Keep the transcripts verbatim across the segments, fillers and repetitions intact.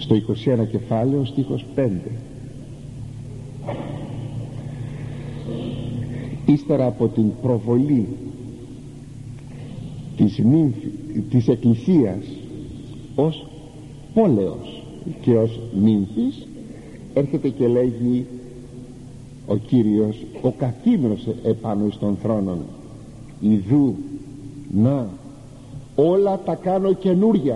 στο είκοσι ένα κεφάλαιο στίχος πέντε. Ύστερα από την προβολή της, νύμφη, της Εκκλησίας ως πόλεως και ως νύμφης, έρχεται και λέγει ο Κύριος, ο καθήμενος επάνω στον θρόνον, ιδού να όλα τα κάνω καινούρια.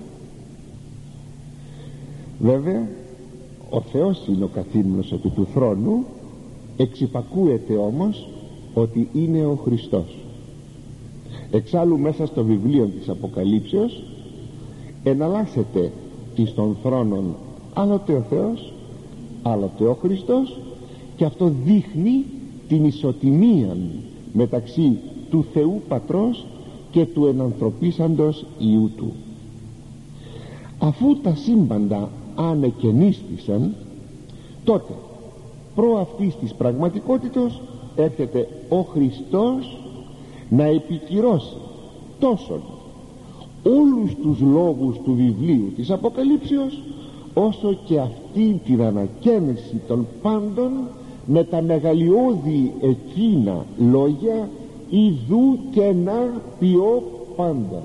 Βέβαια ο Θεός είναι ο καθήμενος επί του θρόνου, εξυπακούεται όμως ότι είναι ο Χριστός. Εξάλλου μέσα στο βιβλίο της Αποκαλύψεως εναλλάσσεται εις των θρόνων άλλοτε ο Θεός, άλλοτε ο Χριστός, και αυτό δείχνει την ισοτιμία μεταξύ του Θεού Πατρός και του ενανθρωπίσαντος Υιού Του. Αφού τα σύμπαντα ανεκαινίστησαν, τότε προ αυτής της πραγματικότητος έρχεται ο Χριστός να επικυρώσει τόσον όλους τους λόγους του βιβλίου της Αποκαλύψεως, όσο και αυτή την ανακαίνιση των πάντων με τα μεγαλειώδη εκείνα λόγια, ιδού και να ποιώ πάντα.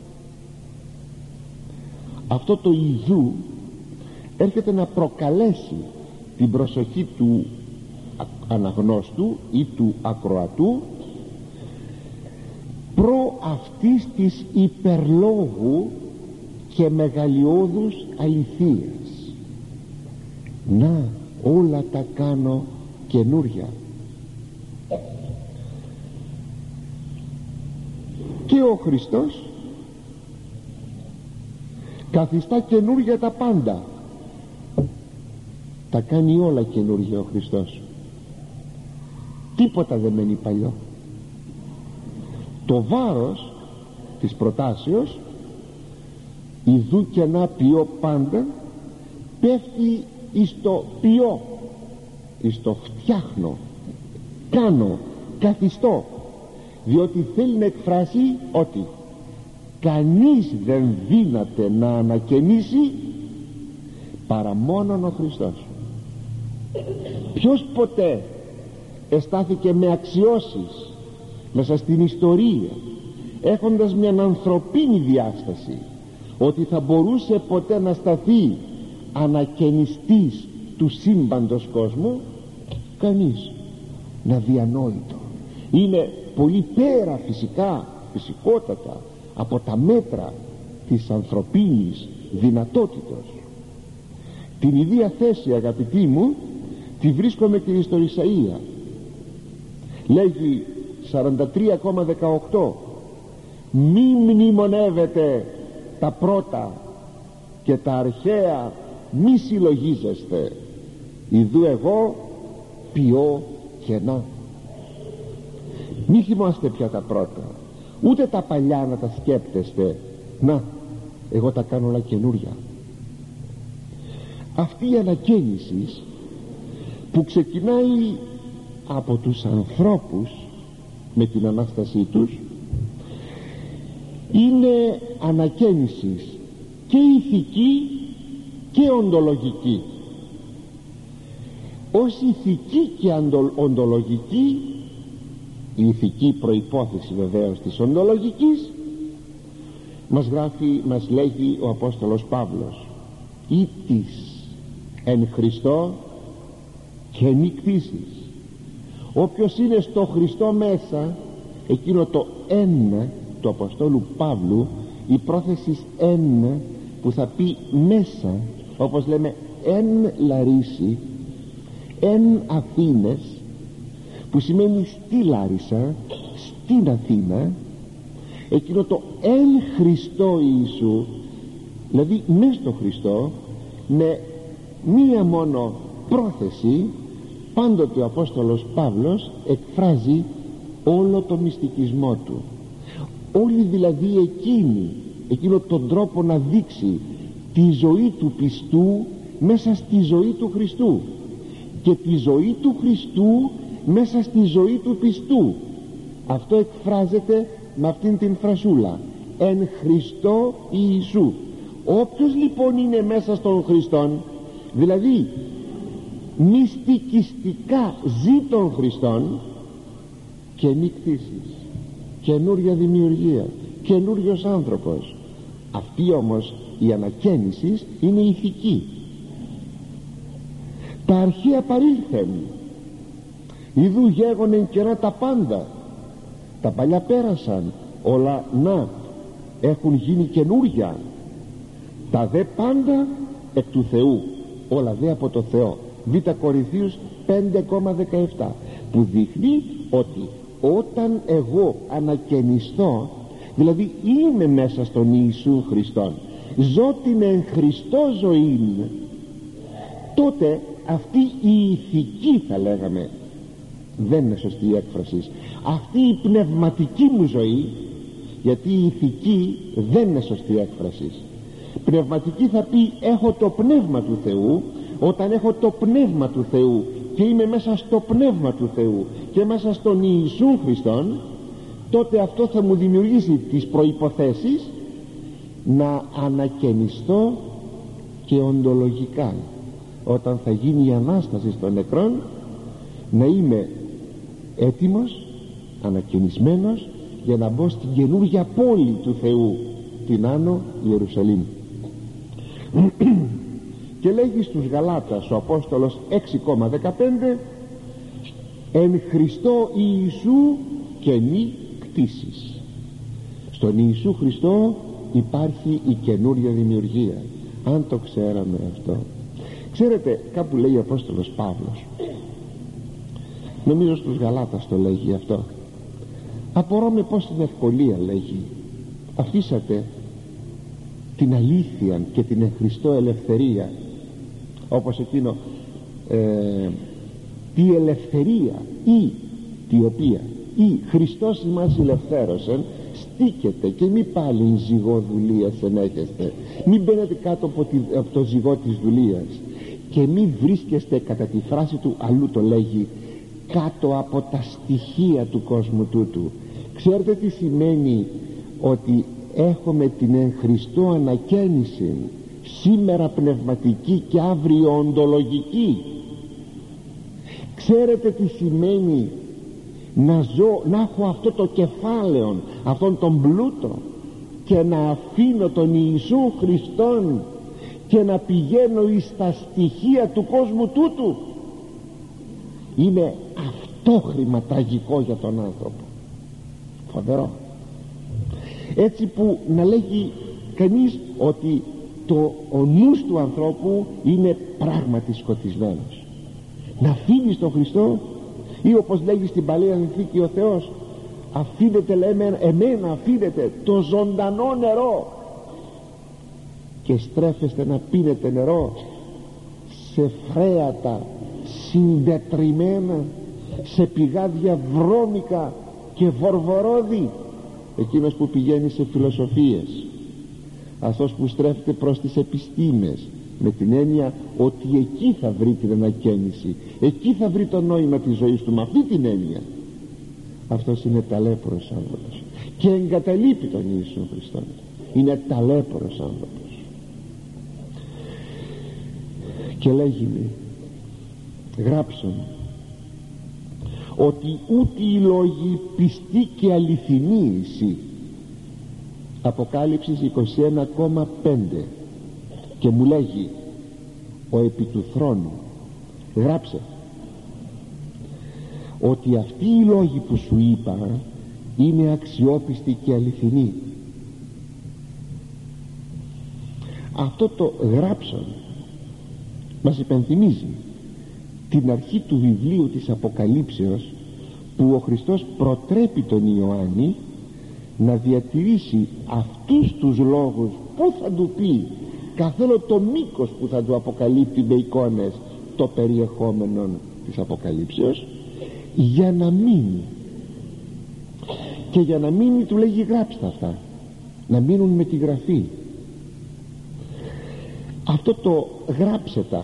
Αυτό το ιδού έρχεται να προκαλέσει την προσοχή του αναγνώστου ή του ακροατού προ αυτής της υπερλόγου και μεγαλειώδους αληθείας. Να όλα τα κάνω καινούρια. Και ο Χριστός καθιστά καινούρια τα πάντα. Τα κάνει όλα καινούρια ο Χριστός, τίποτα δεν μένει παλιό. Το βάρος της προτάσεως, ιδού και να ποιώ πάντα, πέφτει εις το ποιώ, εις το φτιάχνω, κάνω, καθιστώ, διότι θέλει να εκφράσει ότι κανείς δεν δύναται να ανακαινήσει παρά μόνον ο Χριστός. Ποιος ποτέ εστάθηκε με αξιώσεις μέσα στην ιστορία, έχοντας μια ανθρωπίνη διάσταση, ότι θα μπορούσε ποτέ να σταθεί ανακαινιστής του σύμπαντος κόσμου? Κανείς. Να διανόητο. Είναι πολύ πέρα φυσικά, φυσικότατα από τα μέτρα της ανθρωπίνης δυνατότητος. Την ίδια θέση, αγαπητοί μου, τη βρίσκομαι και στο Ισαΐα. Λέγει σαράντα τρία δεκαοκτώ, μη μνημονεύετε τα πρώτα και τα αρχαία μη συλλογίζεστε, ιδού εγώ ποιώ καινά. Μη θυμάστε πια τα πρώτα, ούτε τα παλιά να τα σκέπτεστε. Να, εγώ τα κάνω όλα καινούρια. Αυτή η ανακαίνιση που ξεκινάει από τους ανθρώπους με την Ανάστασή τους είναι ανακαίνιση και ηθική και οντολογική. Ως ηθική και οντολογική, η ηθική προϋπόθεση βεβαίως της οντολογικής, μας γράφει, μας λέγει ο Απόστολος Παύλος, ή της εν Χριστώ και νικτήσεις. Όποιος είναι στο Χριστό μέσα, εκείνο το ένα του Αποστόλου Παύλου, η πρόθεση εν που θα πει μέσα, όπως λέμε εν Λαρίση, εν Αθήνες, που σημαίνει στη Λάρισα, στην Αθήνα, εκείνο το εν Χριστώ Ιησού, δηλαδή μες στο Χριστό, με μία μόνο πρόθεση, πάντοτε ο Απόστολος Παύλος εκφράζει όλο το μυστικισμό του, όλη δηλαδή εκείνη, εκείνο τον τρόπο να δείξει τη ζωή του πιστού μέσα στη ζωή του Χριστού και τη ζωή του Χριστού μέσα στη ζωή του πιστού. Αυτό εκφράζεται με αυτήν την φρασούλα, εν Χριστώ Ιησού, Όποιος λοιπόν είναι μέσα στον Χριστόν, δηλαδή μυστικιστικά ζει τον Χριστόν, καινή κτήση, καινούρια δημιουργία, καινούριος άνθρωπος. Αυτή όμως η ανακαίνιση είναι ηθική. Τα αρχαία παρήλθεν, ιδού γέγονεν καιρά τα πάντα, τα παλιά πέρασαν, όλα να έχουν γίνει καινούρια. Τα δε πάντα εκ του Θεού, όλα δε από το Θεό. Β Κορινθίους πέντε δεκαεπτά, που δείχνει ότι όταν εγώ ανακαινιστώ, δηλαδή είμαι μέσα στον Ιησού Χριστόν, ζω την εν Χριστώ ζωή, τότε αυτή η ηθική, θα λέγαμε, δεν είναι σωστή η έκφραση, αυτή η πνευματική μου ζωή, γιατί η ηθική δεν είναι σωστή έκφραση. Πνευματική θα πει έχω το πνεύμα του Θεού. Όταν έχω το πνεύμα του Θεού και είμαι μέσα στο πνεύμα του Θεού και μέσα στον Ιησού Χριστόν, τότε αυτό θα μου δημιουργήσει τις προϋποθέσεις να ανακαινιστώ και οντολογικά. Όταν θα γίνει η Ανάσταση των νεκρών, να είμαι έτοιμος, ανακαινισμένος, για να μπω στην καινούργια πόλη του Θεού, την Άνω Ιερουσαλήμ. Και λέγει στους Γαλάτας ο Απόστολος έξι δεκαπέντε, εν Χριστώ Ιησού καινή κτήσης. Στον Ιησού Χριστό υπάρχει η καινούρια δημιουργία. Αν το ξέραμε αυτό. Ξέρετε, κάπου λέει ο Απόστολος Παύλος, νομίζω στους Γαλάτας το λέγει αυτό, απορώ με πόση ευκολία, λέγει, αφήσατε την αλήθεια και την εν Χριστώ ελευθερία, όπως εκείνο ε, τη ελευθερία ή τη οποία ή Χριστός ημάς ελευθέρωσεν, στήκετε και μη πάλιν ζυγό δουλείας ενέχεστε, μην μπαίνετε κάτω από, τη, από το ζυγό της δουλείας, και μη βρίσκεστε, κατά τη φράση του αλλού το λέγει, κάτω από τα στοιχεία του κόσμου τούτου. Ξέρετε τι σημαίνει ότι έχουμε την εν Χριστώ ανακαίνιση, σήμερα πνευματική και αύριο οντολογική? Ξέρετε τι σημαίνει να ζω, να έχω αυτό το κεφάλαιο, αυτόν τον πλούτο, και να αφήνω τον Ιησού Χριστόν και να πηγαίνω εις τα στοιχεία του κόσμου τούτου? Είναι αυτόχρημα τραγικό για τον άνθρωπο, φοβερό. Έτσι που να λέγει κανείς ότι το, ο νους του ανθρώπου είναι πράγματι σκοτισμένος. Να αφήνεις τον Χριστό, ή όπως λέγει στην Παλαιά Διαθήκη ο Θεός, αφήνετε, λέμε, εμένα αφήνετε το ζωντανό νερό, και στρέφεστε να πίνετε νερό σε φρέατα συντετριμμένα, σε πηγάδια βρώμικα και βορβορόδι. Εκείνος που πηγαίνει σε φιλοσοφίες, αυτός που στρέφεται προς τις επιστήμες, με την έννοια ότι εκεί θα βρει την ανακαίνιση, εκεί θα βρει το νόημα της ζωής του, με αυτή την έννοια, αυτός είναι ταλέπορος άνθρωπος και εγκαταλείπει τον Ιησού Χριστόν. Είναι ταλέπορος άνθρωπος. Και λέγει, γράψον ότι ούτε οι λόγοι πιστοί και αληθινοί εσύ. Αποκάλυψης είκοσι ένα πέντε. Και μου λέγει ο επί του θρόνου, γράψε ότι αυτοί οι λόγοι που σου είπα είναι αξιόπιστοι και αληθινοί. Αυτό το γράψον μας υπενθυμίζει την αρχή του βιβλίου της Αποκαλύψεως, που ο Χριστός προτρέπει τον Ιωάννη να διατηρήσει αυτούς τους λόγους που θα του πει, καθόλου το μήκος που θα του αποκαλύπτει με εικόνες το περιεχόμενο της Αποκαλύψεως, για να μείνει. Και για να μείνει του λέγει γράψτε αυτά, να μείνουν με τη γραφή. Αυτό το γράψε τα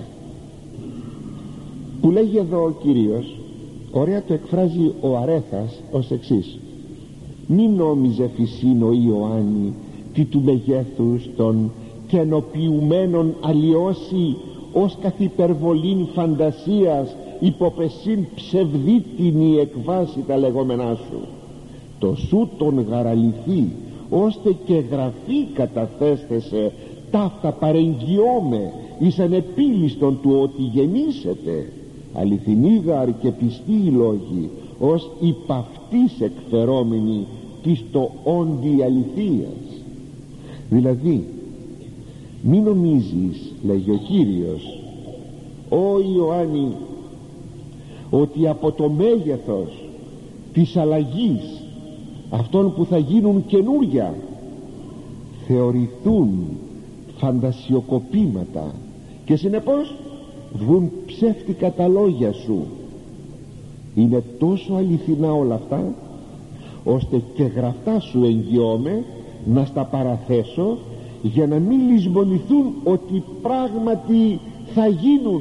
που λέγει εδώ ο Κύριος, ωραία το εκφράζει ο Αρέθας ως εξής: μη νόμιζε φυσίν ο Ιωάννη τι του μεγέθους των και ενοποιουμένον αλλοιώσει ως καθ' υπερβολήν φαντασίας υποπεσίν ψευδίτινη εκβάση τα λεγόμενά σου. Το σου τον γαραλυθεί ώστε και γραφή καταθέστεσαι ταύτα παρεγγιώμε εις ανεπίληστον του ότι γεννήσετε. Αληθινή γαρ και πιστή οι λόγοι ως υπ' αυτής εκφερόμενοι της το όντι αληθείας. Δηλαδή μην νομίζεις, λέγει ο Κύριος, «Ω Ιωάννη, ότι από το μέγεθος της αλλαγής αυτών που θα γίνουν καινούρια θεωρηθούν φαντασιοκοπήματα και συνεπώς βγουν ψεύτικα τα λόγια σου». Είναι τόσο αληθινά όλα αυτά ώστε και γραφτά σου εγγυώμαι να στα παραθέσω για να μην λησμονηθούν ότι πράγματι θα γίνουν,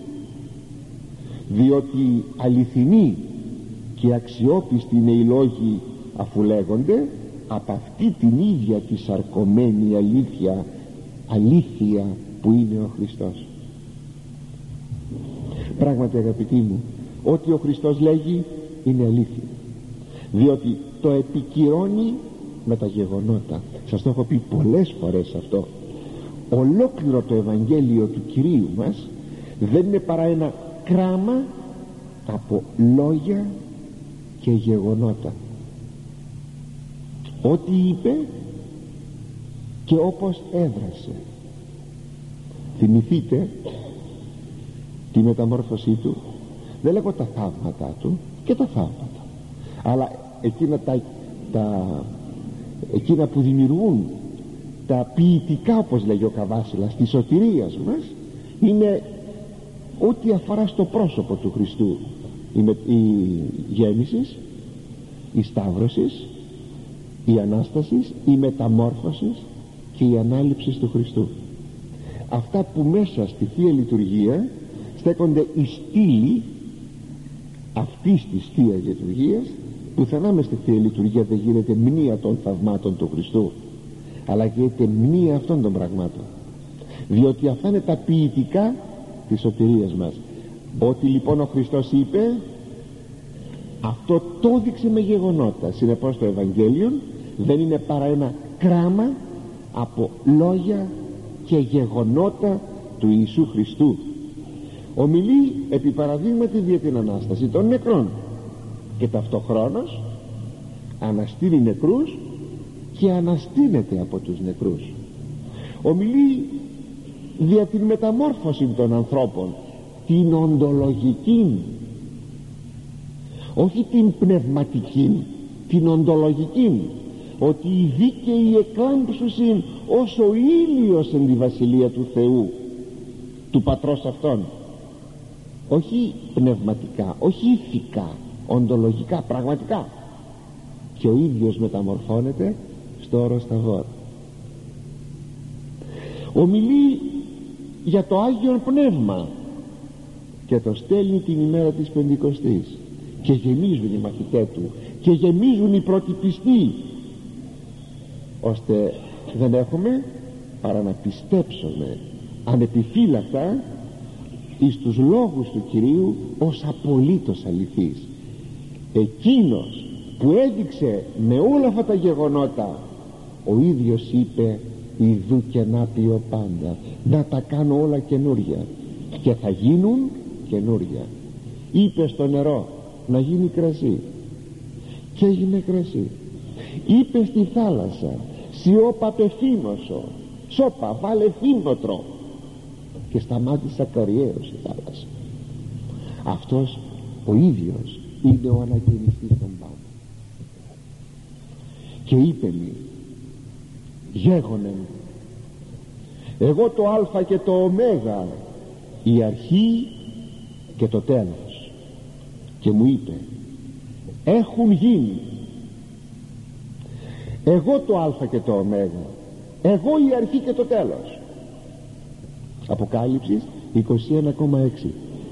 διότι αληθινοί και αξιόπιστοι είναι οι λόγοι αφού λέγονται από αυτή την ίδια τη σαρκωμένη αλήθεια, αλήθεια που είναι ο Χριστός. Πράγματι αγαπητοί μου, ό,τι ο Χριστός λέγει είναι αλήθεια, διότι το επικυρώνει με τα γεγονότα. Σας το έχω πει πολλές φορές αυτό. Ολόκληρο το Ευαγγέλιο του Κυρίου μας δεν είναι παρά ένα κράμα από λόγια και γεγονότα. Ό,τι είπε και όπως έδρασε. Θυμηθείτε τη μεταμόρφωσή του. Δεν λέγω τα θαύματα του, και τα θαύματα, αλλά εκείνα τα, τα εκείνα που δημιουργούν τα ποιητικά, όπως λέγει ο Καβάσιλας, της σωτηρίας μας, είναι ό,τι αφορά στο πρόσωπο του Χριστού. Η, με, η γέννηση, η σταύρωση, η Ανάσταση, η μεταμόρφωση και η ανάληψη του Χριστού. Αυτά που μέσα στη Θεία Λειτουργία στέκονται οι στήλοι αυτής της Θείας Λειτουργίας. Πουθενά μες στη Θεία Λειτουργία δεν γίνεται μνήα των θαυμάτων του Χριστού, αλλά γίνεται μνήα αυτών των πραγμάτων, διότι αυτά είναι τα ποιητικά της σωτηρίας μας. Ό,τι λοιπόν ο Χριστός είπε, αυτό το έδειξε με γεγονότα. Συνεπώς το Ευαγγέλιο δεν είναι παρά ένα κράμα από λόγια και γεγονότα του Ιησού Χριστού. Ομιλεί επί παραδείγματι για την Ανάσταση των νεκρών και ταυτοχρόνως αναστήνει νεκρούς και αναστήνεται από τους νεκρούς. Ομιλεί δια την μεταμόρφωση των ανθρώπων, την οντολογική, όχι την πνευματική, την οντολογική, ότι οι δίκαιοι εκλάμψουσιν ως ο ήλιος εν τη βασιλεία του Θεού, του Πατρός αυτόν. Όχι πνευματικά, όχι ηθικά, οντολογικά, πραγματικά. Και ο ίδιος μεταμορφώνεται στο όρος Ταβόρ. Ομιλεί για το Άγιον Πνεύμα και το στέλνει την ημέρα της Πεντηκοστής, και γεμίζουν οι μαθητές του και γεμίζουν οι πρώτοι πιστοί, ώστε δεν έχουμε παρά να πιστέψουμε ανεπιφύλακτα εις τους λόγους του Κυρίου ως απολύτως αληθείς. Εκείνος που έδειξε με όλα αυτά τα γεγονότα, ο ίδιος είπε, ιδού και να πει πάντα, να τα κάνω όλα καινούρια, και θα γίνουν καινούρια. Είπε στο νερό να γίνει κρασί και έγινε κρασί. Είπε στη θάλασσα, σιώπα πεφήμωσο, σώπα βάλε φήμοτρο, και σταμάτησε ακαριέως η θάλασσα. Αυτός ο ίδιος είναι ο αναγεννητής των πάντων. Και είπε μη, γέγονεν, εγώ το Α και το Ω, η αρχή και το τέλος. Και μου είπε, έχουν γίνει. Εγώ το Α και το Ω, εγώ η αρχή και το τέλος. Αποκάλυψης είκοσι ένα κόμμα έξι.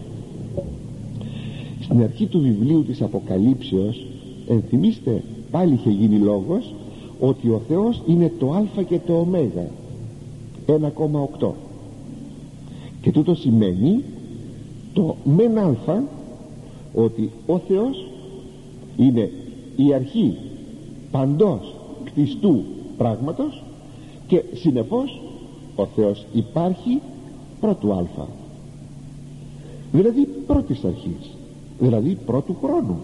Στην αρχή του βιβλίου της Αποκαλύψεως, ενθυμίστε, πάλι είχε γίνει λόγος ότι ο Θεός είναι το Α και το Ω, ένα κόμμα οκτώ, και τούτο σημαίνει το μεν αλφα, ότι ο Θεός είναι η αρχή παντός κτιστού πράγματος, και συνεπώς ο Θεός υπάρχει πρώτου αλφα, δηλαδή πρώτης αρχής, δηλαδή πρώτου χρόνου.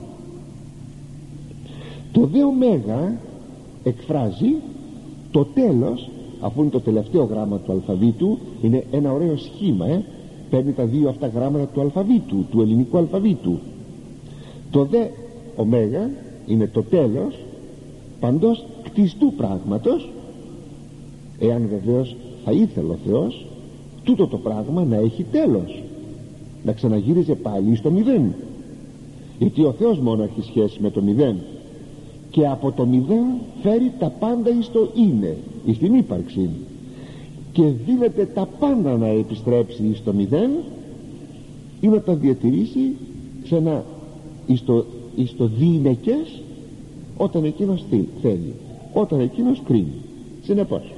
Το δε ωμέγα εκφράζει το τέλος, αφού είναι το τελευταίο γράμμα του αλφαβήτου. Είναι ένα ωραίο σχήμα, ε? παίρνει τα δύο αυτά γράμματα του αλφαβήτου, του ελληνικού αλφαβήτου. Το δε ωμέγα είναι το τέλος παντός κτιστού πράγματος, εάν βεβαίως θα ήθελε ο Θεός τούτο το πράγμα να έχει τέλος, να ξαναγύριζε πάλι στο μηδέν, γιατί ο Θεός μόνο έχει σχέση με το μηδέν, και από το μηδέν φέρει τα πάντα εις το είναι, εις την ύπαρξη, και δίνεται τα πάντα να επιστρέψει εις το μηδέν ή να τα διατηρήσει σε ένα εις το, εις το διηνεκές όταν εκείνος θέλει, όταν εκείνος κρίνει. Συνεπώς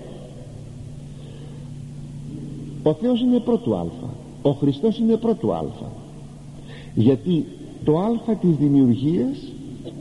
ο Θεός είναι πρώτου αλφα, ο Χριστός είναι πρώτου αλφα, γιατί το αλφα της δημιουργίας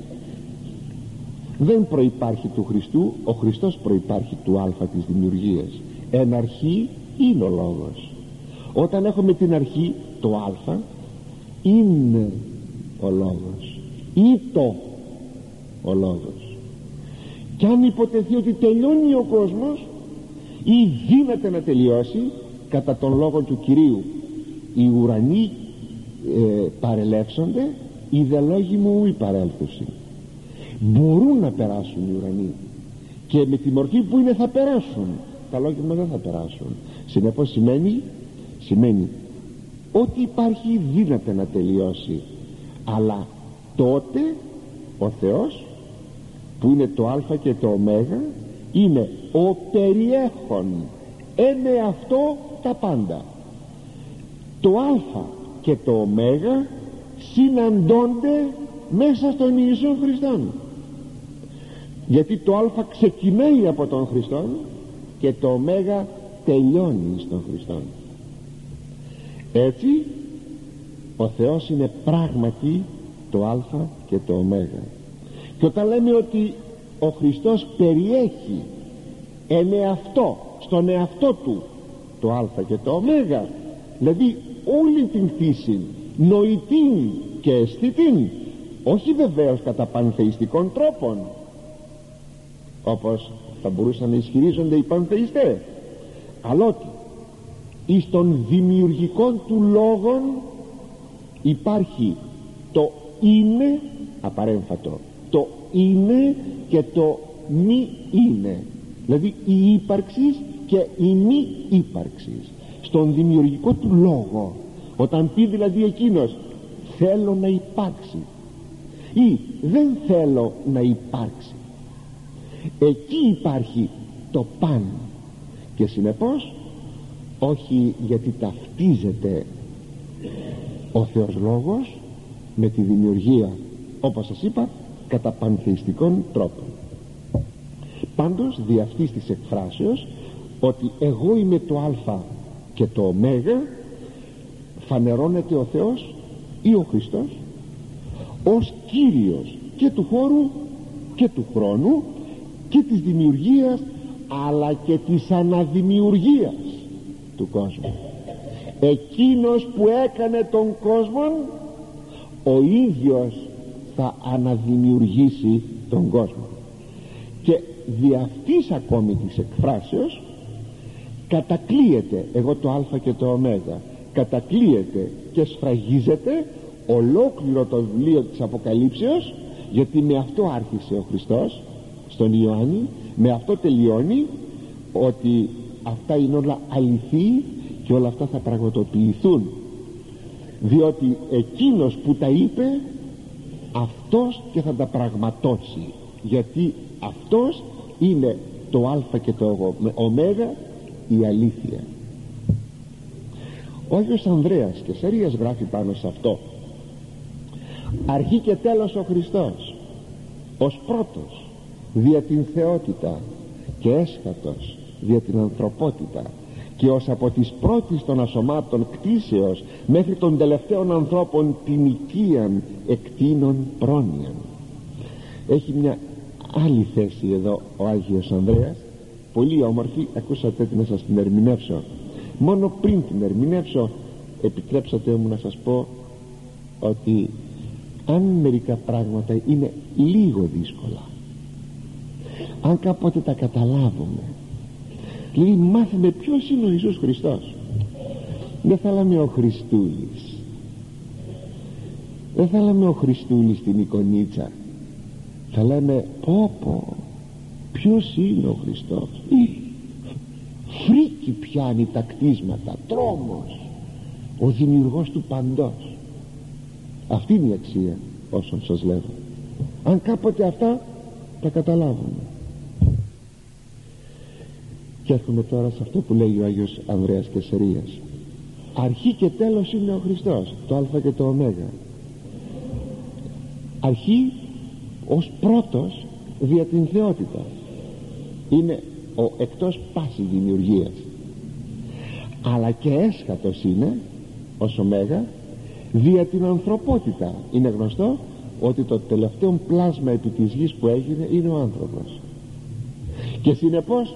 δεν προϋπάρχει του Χριστού, ο Χριστός προϋπάρχει του αλφα της δημιουργίας. Εν αρχή είναι ο λόγος. Όταν έχουμε την αρχή, το αλφα είναι ο λόγος, ή το ο λόγος. Και αν υποτεθεί ότι τελειώνει ο κόσμος ή δύναται να τελειώσει, κατά τον λόγο του Κυρίου οι ουρανοί ε, παρελεύσονται, οι δε λόγοι μου οι παρέλθουσι. Μπορούν να περάσουν οι ουρανοί, και με τη μορφή που είναι θα περάσουν, τα λόγια μας δεν θα περάσουν. Συνεπώς σημαίνει, σημαίνει ότι υπάρχει δύναται να τελειώσει, αλλά τότε ο Θεός, που είναι το α και το ω, είναι ο περιέχον ένε αυτό τα πάντα. Το α και το ω συναντώνται μέσα στον Ιησού Χριστόν, γιατί το α ξεκινάει από τον Χριστόν και το ω τελειώνει στον Χριστόν. Έτσι ο Θεός είναι πράγματι το α και το ω. Και όταν λέμε ότι ο Χριστός περιέχει εν εαυτό, στον εαυτό του το α και το ω, δηλαδή όλη την φύση, νοητήν και αισθητήν, όχι βεβαίως κατά πανθεϊστικών τρόπων όπως θα μπορούσαν να ισχυρίζονται οι πανθεϊστές, αλλά ότι εις των δημιουργικών του λόγων υπάρχει το είναι απαρέμφατο, το είναι και το μη είναι, δηλαδή η ύπαρξη και η μη ύπαρξη. Στον δημιουργικό του λόγο, όταν πει δηλαδή εκείνος θέλω να υπάρξει ή δεν θέλω να υπάρξει, εκεί υπάρχει το παν. Και συνεπώς όχι γιατί ταυτίζεται ο Θεός Λόγος με τη δημιουργία, όπως σας είπα, κατά πανθεϊστικών τρόπων. Πάντως δι' αυτής της εκφράσεως ότι εγώ είμαι το α και το ω, φανερώνεται ο Θεός ή ο Χριστός ως Κύριος και του χώρου και του χρόνου και της δημιουργίας, αλλά και της αναδημιουργίας του κόσμου. Εκείνος που έκανε τον κόσμο, ο ίδιος θα αναδημιουργήσει τον κόσμο. Και δι' αυτής ακόμη της εκφράσεως κατακλείεται, εγώ το α και το ω, κατακλείεται και σφραγίζεται ολόκληρο το βιβλίο της Αποκαλύψεως, γιατί με αυτό άρχισε ο Χριστός στον Ιωάννη, με αυτό τελειώνει, ότι αυτά είναι όλα αληθή και όλα αυτά θα πραγματοποιηθούν, διότι εκείνος που τα είπε αυτός και θα τα πραγματώσει, γιατί αυτός είναι το α και το ω, η αλήθεια. Ο Άγιος Ανδρέας Κεσαρίας γράφει πάνω σε αυτό: αρχή και τέλος ο Χριστός, ως πρώτος δια την θεότητα και έσχατος δια την ανθρωπότητα, και ως από τις πρώτης των ασωμάτων κτίσεως μέχρι των τελευταίων ανθρώπων την οικίαν εκτείνων πρόνοιαν. Έχει μια άλλη θέση εδώ ο Άγιος Ανδρέας, πολύ όμορφη. Ακούσατε τι, να σας την ερμηνεύσω. Μόνο πριν την ερμηνεύσω, επιτρέψατε μου να σας πω ότι αν μερικά πράγματα είναι λίγο δύσκολα, αν κάποτε τα καταλάβουμε, δηλαδή μάθουμε ποιος είναι ο Ιησούς Χριστός, δεν θα λέμε ο Χριστούλης, δεν θα λέμε ο Χριστούλης στην εικονίτσα, θα λέμε πω πω, ποιος είναι ο Χριστός. Φρίκι πιάνει τα κτίσματα, τρόμος, ο δημιουργός του παντός. Αυτή είναι η αξία όσων σας λέω, αν κάποτε αυτά τα καταλάβουμε. Και έρχομαι τώρα σε αυτό που λέει ο Άγιος Ανδρέας Κεσσαρίας. Αρχή και τέλος είναι ο Χριστός, το α και το ω. Αρχή ως πρώτος δια την θεότητα, είναι ο εκτός πάσης δημιουργίας, αλλά και έσχατος είναι ως ω δια την ανθρωπότητα. Είναι γνωστό ότι το τελευταίο πλάσμα επί της γης που έγινε είναι ο άνθρωπος, και συνεπώς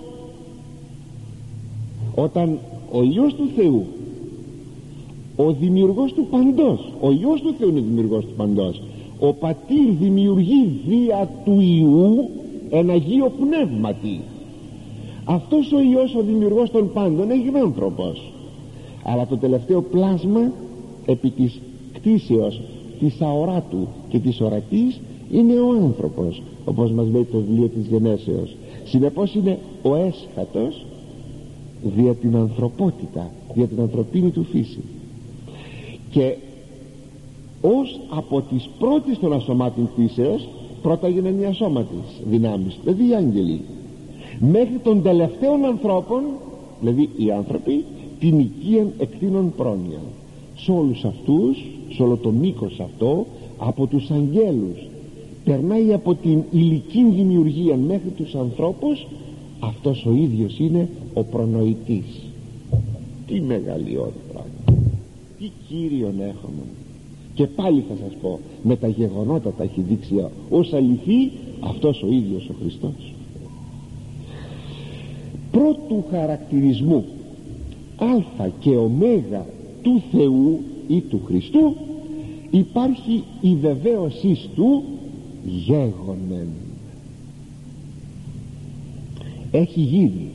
όταν ο Υιός του Θεού, ο δημιουργός του παντός, ο Υιός του Θεού είναι δημιουργός του παντός, ο Πατήρ δημιουργεί δια του Υιού εν Αγίο Πνεύματι, αυτός ο Υιός ο δημιουργός των πάντων έγινε άνθρωπος, αλλά το τελευταίο πλάσμα επί της κτίσεως της αοράτου και της ορατής είναι ο άνθρωπος, όπως μας λέει το βιβλίο της Γενέσεως. Συνεπώς είναι ο έσχατος δια την ανθρωπότητα, δια την ανθρωπίνη του φύση, και ως από τις πρώτες των ασωμάτων κτίσεως πρώτα έγιναν οι ασώματες δυνάμεις, δηλαδή οι άγγελοι, μέχρι των τελευταίων ανθρώπων, δηλαδή οι άνθρωποι, την οικίαν εκτείνων πρόνοια. Σε όλους αυτούς, σε όλο το μήκος αυτό, από τους αγγέλους περνάει από την υλική δημιουργία μέχρι τους ανθρώπους, αυτός ο ίδιος είναι ο προνοητής. Τι μεγαλειώδη πράγμα, τι Κύριον έχουμε. Και πάλι θα σας πω, με τα γεγονότα τα έχει δείξει ως αληθή αυτός ο ίδιος ο Χριστός. Πρώτου χαρακτηρισμού α και ω του Θεού ή του Χριστού υπάρχει η βεβαίωσή του γέγονεν. Έχει γίνει,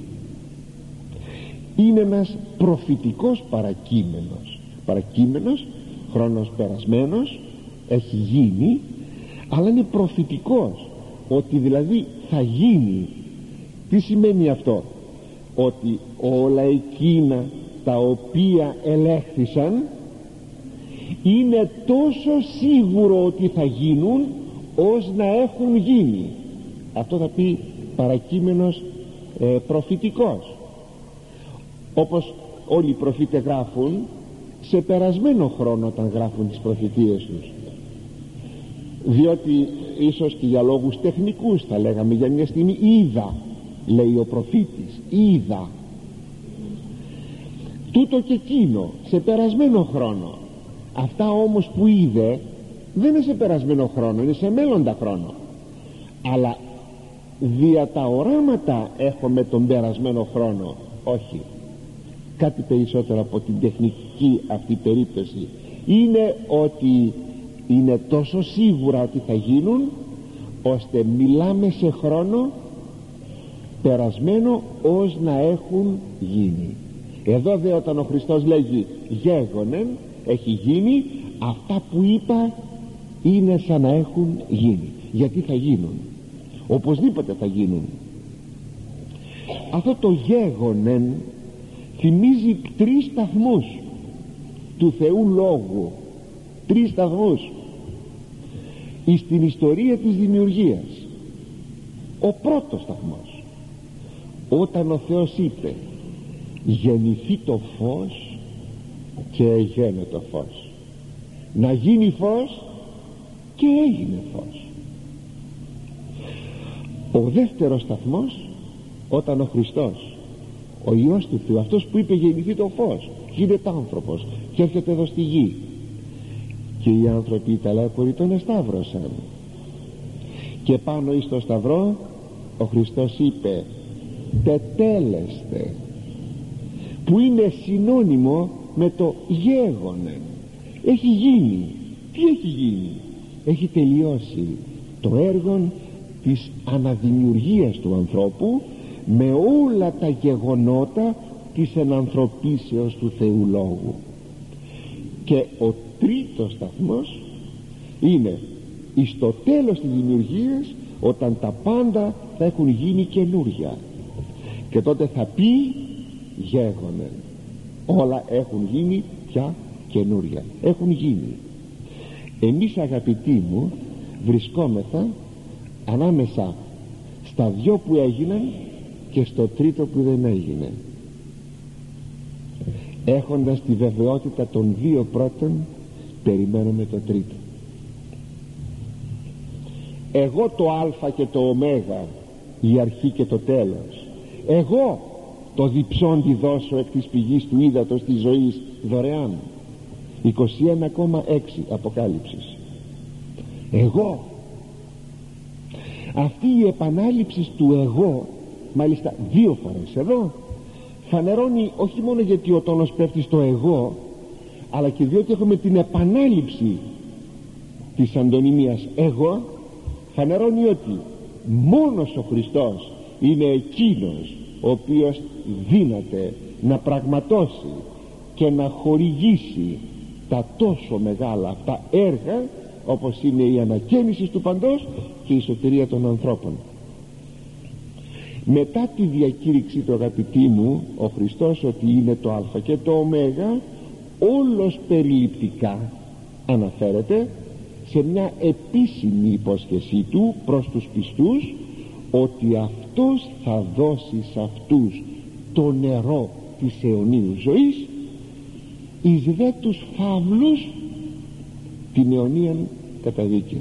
είναι ένας προφητικός παρακείμενος, παρακείμενος, χρόνος περασμένος, έχει γίνει, αλλά είναι προφητικός, ότι δηλαδή θα γίνει. Τι σημαίνει αυτό? Ότι όλα εκείνα τα οποία ελέγχθησαν είναι τόσο σίγουρο ότι θα γίνουν ως να έχουν γίνει. Αυτό θα πει παρακείμενος ε, προφητικός. Όπως όλοι οι προφήτες γράφουν σε περασμένο χρόνο όταν γράφουν τις προφητείες τους, διότι ίσως και για λόγους τεχνικούς, θα λέγαμε για μια στιγμή, είδα, λέει ο προφήτης, είδα τούτο και εκείνο σε περασμένο χρόνο. Αυτά όμως που είδε δεν είναι σε περασμένο χρόνο, είναι σε μέλλοντα χρόνο, αλλά δια τα οράματα έχουμε τον περασμένο χρόνο. Όχι, κάτι περισσότερο από την τεχνική αυτή περίπτωση είναι ότι είναι τόσο σίγουρα ότι θα γίνουν, ώστε μιλάμε σε χρόνο περασμένο ως να έχουν γίνει. Εδώ δε όταν ο Χριστός λέγει γέγονεν, έχει γίνει, αυτά που είπα είναι σαν να έχουν γίνει. Γιατί θα γίνουν, οπωσδήποτε θα γίνουν. Αυτό το γέγονεν θυμίζει τρεις σταθμούς του Θεού Λόγου, τρεις σταθμούς εις την ιστορία της δημιουργίας. Ο πρώτος σταθμός, όταν ο Θεός είπε γεννηθεί το φως και έγινε το φως, να γίνει φως και έγινε φως. Ο δεύτερος σταθμός, όταν ο Χριστός ο Υιός του Θεού, αυτός που είπε γεννηθεί το φως, γίνεται άνθρωπος και έρχεται εδώ στη γη. Και οι άνθρωποι οι ταλέποροι τον εσταύρωσαν, και πάνω εις το σταυρό ο Χριστός είπε τετέλεστε, που είναι συνώνυμο με το γέγονεν. Έχει γίνει. Τι έχει γίνει? Έχει τελειώσει το έργο της αναδημιουργίας του ανθρώπου με όλα τα γεγονότα της ενανθρωπίσεως του Θεού Λόγου. Και ο τρίτος σταθμός είναι εις το τέλος της δημιουργίας, όταν τα πάντα θα έχουν γίνει καινούρια, και τότε θα πει γέγονεν, όλα έχουν γίνει πια καινούρια, έχουν γίνει. Εμείς, αγαπητοί μου, βρισκόμεθα ανάμεσα στα δυο που έγιναν και στο τρίτο που δεν έγινε. Έχοντας τη βεβαιότητα των δύο πρώτων, περιμένουμε το τρίτο. Εγώ το Α και το Ω, η αρχή και το τέλος, εγώ το διψόντι δώσω εκ της πηγής του ύδατος της ζωής δωρεάν. είκοσι ένα κόμμα έξι Αποκάλυψης. Εγώ. Αυτή η επανάληψη του εγώ, μάλιστα δύο φορές εδώ, φανερώνει όχι μόνο γιατί ο τόνος πέφτει στο εγώ, αλλά και διότι έχουμε την επανάληψη της αντωνυμίας εγώ. Φανερώνει ότι μόνος ο Χριστός είναι εκείνος ο οποίος δύναται να πραγματώσει και να χορηγήσει τα τόσο μεγάλα αυτά έργα, όπως είναι η ανακαίνιση του παντός και η σωτηρία των ανθρώπων. Μετά τη διακήρυξη του, αγαπητοί μου, ο Χριστός ότι είναι το Α και το Ω, όλος περιληπτικά αναφέρεται σε μια επίσημη υπόσχεσή του προς τους πιστούς, ότι αυτός θα δώσει σε αυτούς το νερό της αιωνίου ζωής, εις δε τους φαύλους την αιωνίαν καταδίκη.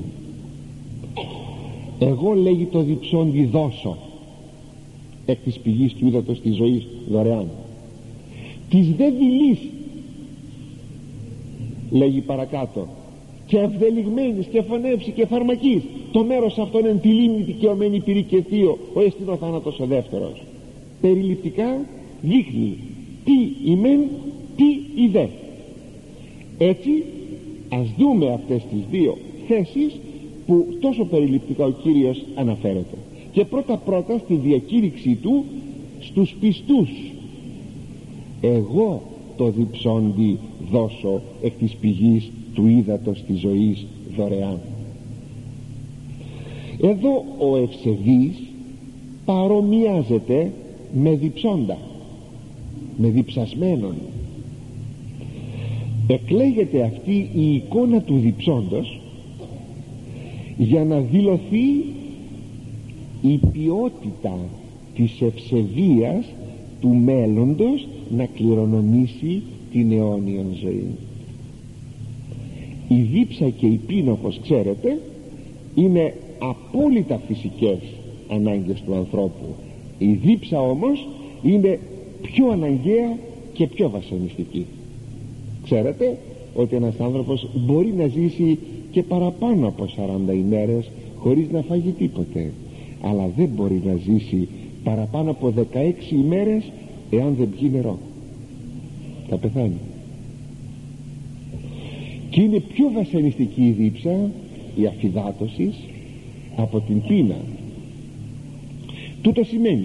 Εγώ, λέγει, το διψόντι δώσω εκ της πηγής του ύδατος της ζωής δωρεάν. Της δε δειλής, λέγει παρακάτω, και ευδελιγμένης και φωνεύση και φαρμακής, το μέρος αυτόν εν τη λίμνη δικαιωμένη πυρή και θείο, ο εστιν ο θάνατος ο δεύτερος. Περιληπτικά δείχνει τι ημέν, τι η δε. Έτσι ας δούμε αυτές τις δύο θέσεις που τόσο περιληπτικά ο Κύριος αναφέρεται. Και πρώτα πρώτα στη διακήρυξή του στους πιστούς. Εγώ το διψόντι δώσω εκ της πηγής του ύδατος της ζωής δωρεάν. Εδώ ο ευσεβής παρομοιάζεται με διψόντα, με διψασμένον. Εκλέγεται αυτή η εικόνα του διψόντος για να δηλωθεί η ποιότητα της ευσεβίας του μέλλοντος να κληρονομήσει την αιώνιον ζωή. Η δίψα και η πείνα, όπως ξέρετε, είναι απόλυτα φυσικές ανάγκες του ανθρώπου. Η δίψα όμως είναι πιο αναγκαία και πιο βασανιστική. Ξέρετε ότι ένας άνθρωπος μπορεί να ζήσει και παραπάνω από σαράντα ημέρες χωρίς να φάγει τίποτε, αλλά δεν μπορεί να ζήσει παραπάνω από δεκαέξι ημέρες εάν δεν πιει νερό. Θα πεθάνει. Και είναι πιο βασανιστική η δίψα, η αφυδάτωση, από την πείνα. Τούτο σημαίνει,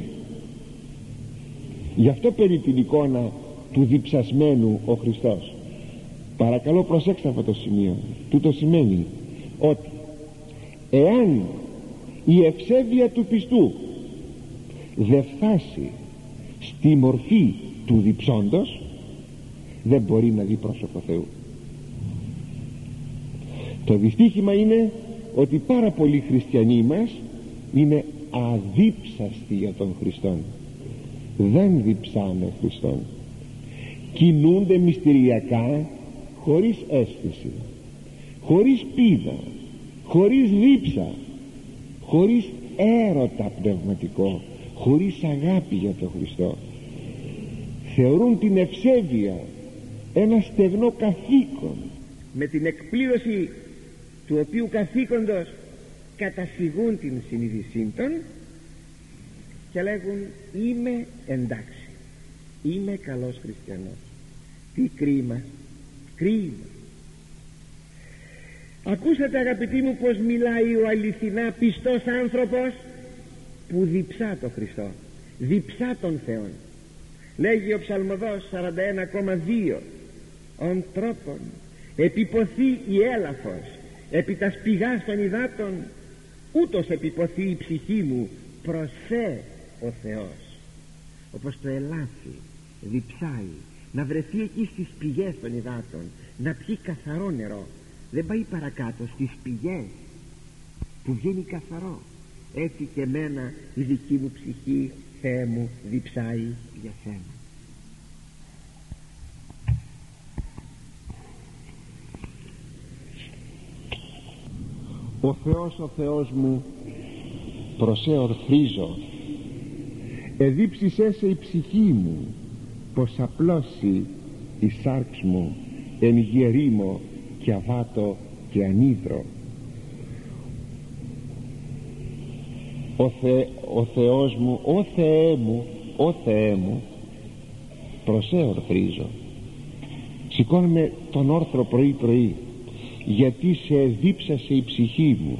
γι' αυτό περί την εικόνα του διψασμένου ο Χριστός, παρακαλώ προσέξτε αυτό το σημείο, τούτο σημαίνει ότι εάν η ευσέβεια του πιστού δεν φτάσει στη μορφή του διψόντος, δεν μπορεί να δει πρόσωπο Θεού. Το δυστύχημα είναι ότι πάρα πολλοί χριστιανοί μας είναι αδίψαστοι για τον Χριστόν, δεν διψάνε Χριστόν, κινούνται μυστηριακά, χωρίς αίσθηση, χωρίς πείνα, χωρίς δίψα, χωρίς έρωτα πνευματικό, χωρίς αγάπη για τον Χριστό. θεωρούν την ευσέβεια ένα στεγνό καθήκον, με την εκπλήρωση του οποίου καθήκοντος καταφυγούν την συνείδησή των και λέγουν είμαι εντάξει, είμαι καλός χριστιανός. Τι κρίμα, κρίμα. Ακούσατε αγαπητοί μου πως μιλάει ο αληθινά πιστός άνθρωπος που διψά το Χριστό, διψά τον Θεόν. Λέγει ο ψαλμοδός σαράντα ένα κόμμα δύο, «Ον τρόπον επιποθεί η έλαφος επί τας πηγάς των υδάτων, ούτως επιποθεί η ψυχή μου προς σε ο Θεός». Όπως το ελάφι διψάει να βρεθεί εκεί στις πηγές των υδάτων, να πιει καθαρό νερό, δεν πάει παρακάτω στις πηγές που βγαίνει καθαρό. Έτσι και εμένα η δική μου ψυχή, Θεέ μου, διψάει για σένα. Ο Θεός, ο Θεός μου, προσέ ορθρίζω, εδίψησέ σε η ψυχή μου, πως απλώσει η σάρξ μου εν γερήμο και αβάτω και ανίδρο. Ο, Θε, ο Θεός μου, ο Θεέ μου, ο Θεέ μου, προσέ ορθρίζω. Σηκώνομαι τον όρθρο πρωί πρωί, γιατί σε εδίψασε η ψυχή μου.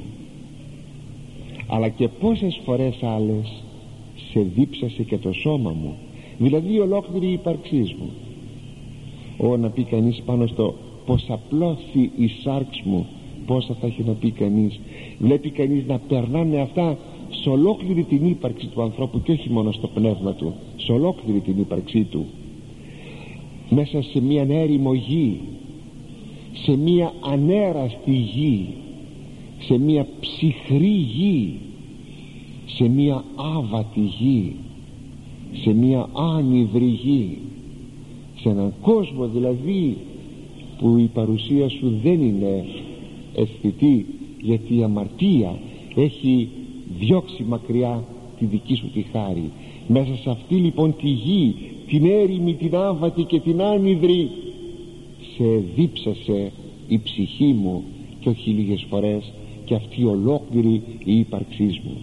Αλλά και πόσες φορές άλλες σε δίψασε και το σώμα μου, δηλαδή η ολόκληρη ύπαρξής μου. Ω, να πει κανείς πάνω στο πως απλώσει η σάρξ μου, πόσα θα έχει να πει κανείς. Βλέπει κανείς να περνάνε αυτά σε ολόκληρη την ύπαρξη του ανθρώπου και όχι μόνο στο πνεύμα του, σε ολόκληρη την ύπαρξή του, μέσα σε μια έρημο γη, σε μια ανέραστη γη, σε μια ψυχρή γη, σε μια άβατη γη, σε μια άνυδρη γη, σε έναν κόσμο δηλαδή που η παρουσία σου δεν είναι αισθητή, γιατί η αμαρτία έχει διώξει μακριά τη δική σου τη χάρη. Μέσα σε αυτή λοιπόν τη γη, την έρημη, την άβατη και την άνυδρη, σε δίψασε η ψυχή μου και όχι λίγες φορές και αυτή ολόκληρη η ύπαρξής μου.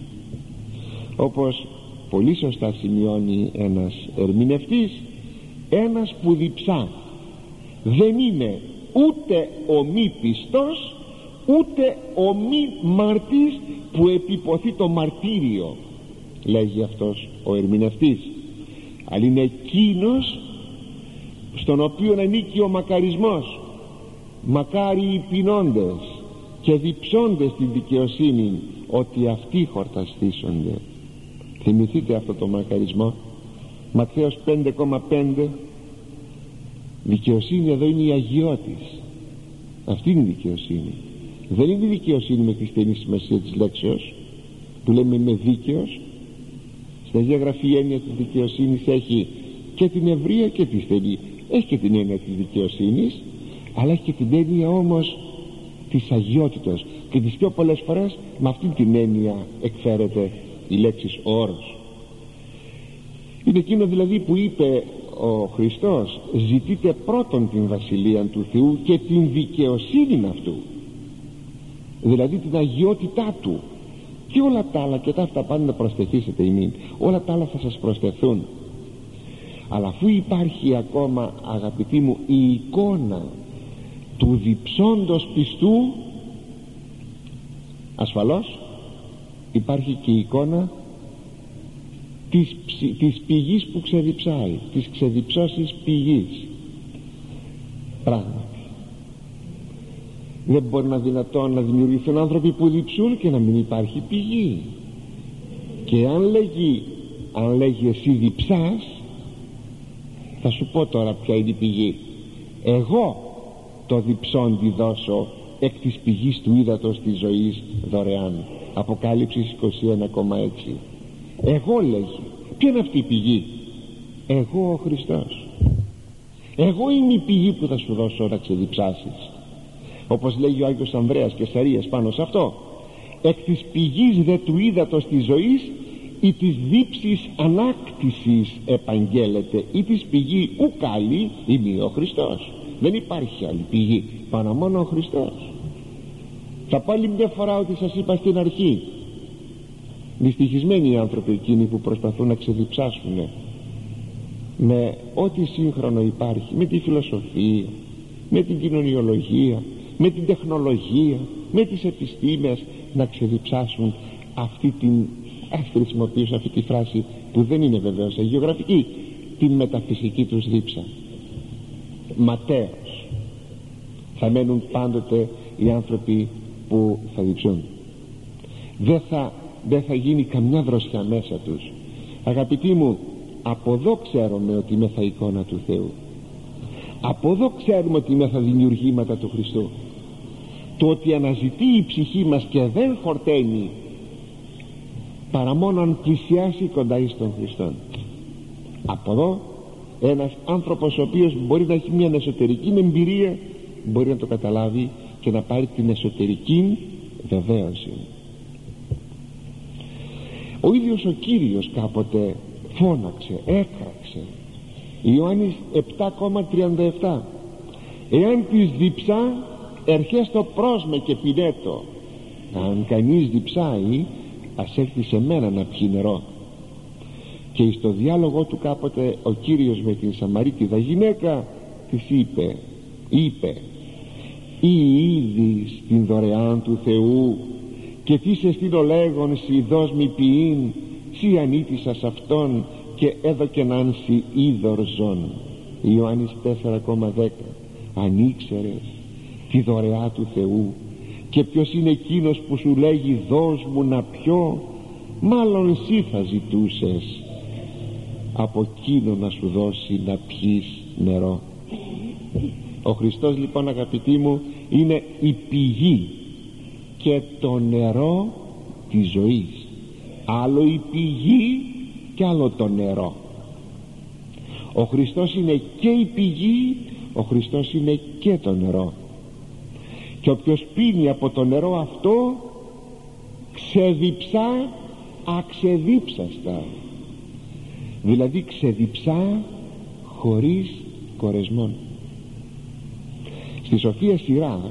Όπως πολύ σωστά σημειώνει ένας ερμηνευτής, ένας που διψά δεν είναι ούτε ο μη πιστός ούτε ο μη μάρτης που επιποθεί το μαρτύριο, λέγει αυτός ο ερμηνευτής, αλλά είναι εκείνος στον οποίο ανήκει ο μακαρισμός. Μακάρι οι πεινώντες και διψώντες την δικαιοσύνη, ότι αυτοί χορταστήσονται. Θυμηθείτε αυτό το μακαρισμό, Ματθαίος πέντε κόμμα πέντε. Δικαιοσύνη εδώ είναι η αγιώτης. Αυτή είναι η δικαιοσύνη. Δεν είναι η δικαιοσύνη με τη στενή σημασία της λέξεως που λέμε είμαι δίκαιος. Στην Αγία Γραφή η έννοια της δικαιοσύνης έχει και την ευρεία και τη στενή. Έχει και την έννοια της δικαιοσύνης, αλλά έχει και την έννοια όμως της αγιότητας, και τις πιο πολλές φορές με αυτή την έννοια εκφέρεται η λέξη ο όρος. Είναι εκείνο δηλαδή που είπε ο Χριστός, ζητείτε πρώτον την βασιλεία του Θεού και την δικαιοσύνη αυτού, δηλαδή την αγιότητά του, και όλα τα άλλα, και τα αυτά πάντα να προσθεθήσετε ημίν, όλα τα άλλα θα σας προσθεθούν. Αλλά αφού υπάρχει ακόμα, αγαπητοί μου, η εικόνα του διψώντος πιστού, ασφαλώς υπάρχει και η εικόνα της, της πηγής που ξεδιψάει, της ξεδιψώσης πηγής. Πράγματι δεν μπορεί να δυνατόν να δημιουργηθούν άνθρωποι που διψούν και να μην υπάρχει πηγή. Και αν λέγει, αν λέγει εσύ διψάς, θα σου πω τώρα ποια είναι η πηγή. Εγώ το διψόντι δώσω εκ της πηγής του ύδατος της ζωής δωρεάν. Αποκάλυψης είκοσι ένα κόμμα έξι. Εγώ, λέγει, ποια είναι αυτή η πηγή? Εγώ ο Χριστός. Εγώ είμαι η πηγή που θα σου δώσω να ξεδιψάσεις. Όπως λέγει ο Άγιος Ανδρέας Κεσαρίας πάνω σε αυτό, εκ της πηγής δε του ύδατος της ζωής ή της δίψης ανάκτησης επαγγέλλεται, ή της πηγή ουκ άλλη ημί ο Χριστός. Δεν υπάρχει άλλη πηγή παρά μόνο ο Χριστός. Θα πω άλλη μια φορά ότι σας είπα στην αρχή, δυστυχισμένοι οι άνθρωποι εκείνοι που προσπαθούν να ξεδιψάσουν με ό,τι σύγχρονο υπάρχει, με τη φιλοσοφία, με την κοινωνιολογία, με την τεχνολογία, με τις επιστήμες, να ξεδιψάσουν αυτή την, ας χρησιμοποιήσω αυτή τη φράση που δεν είναι βεβαίως αγιογραφική, την μεταφυσική τους δίψα. Ματέως θα μένουν πάντοτε οι άνθρωποι που θα διψούν. Δεν θα, δεν θα γίνει καμιά δροσιά μέσα τους. Αγαπητοί μου, από εδώ ξέρουμε ότι είμαι θα εικόνα του Θεού. Από εδώ ξέρουμε ότι είμαι θα δημιουργήματα του Χριστού. Το ότι αναζητεί η ψυχή μας και δεν χορταίνει παρά μόνο αν πλησιάσει κοντά εις τον Χριστόν. Από εδώ ένας άνθρωπος ο οποίος μπορεί να έχει μια εσωτερική εμπειρία μπορεί να το καταλάβει και να πάρει την εσωτερική βεβαίωση. Ο ίδιος ο Κύριος κάποτε φώναξε, έκραξε. Ιωάννης επτά τριάντα επτά, εάν της διψά ερχέστο προς με και πινέτο. Αν κανείς διψάει, ας έρθει σε μένα να πιει νερό. Και στο διάλογο του κάποτε ο Κύριος με την Σαμαρίτιδα γυναίκα της είπε, είπε ή είδης την δωρεάν του Θεού και τι σε στείλω λέγον σι δώσ' μη ποιήν, σι ανήτησας αυτόν και έδωκεν αν σι είδωρ ζών. Ιωάννης τέσσερα δέκα. Αν ήξερες τη δωρεά του Θεού και ποιος είναι εκείνος που σου λέγει δώσ' μου να πιω, μάλλον σύ θα ζητούσες από εκείνο να σου δώσει να πιείς νερό. Ο Χριστός λοιπόν, αγαπητοί μου, είναι η πηγή και το νερό της ζωής. Άλλο η πηγή και άλλο το νερό. Ο Χριστός είναι και η πηγή, ο Χριστός είναι και το νερό. Και όποιος πίνει από το νερό αυτό ξεδιψά αξεδίψαστα, δηλαδή ξεδιψά χωρίς κορεσμόν. Στη Σοφία Σειρά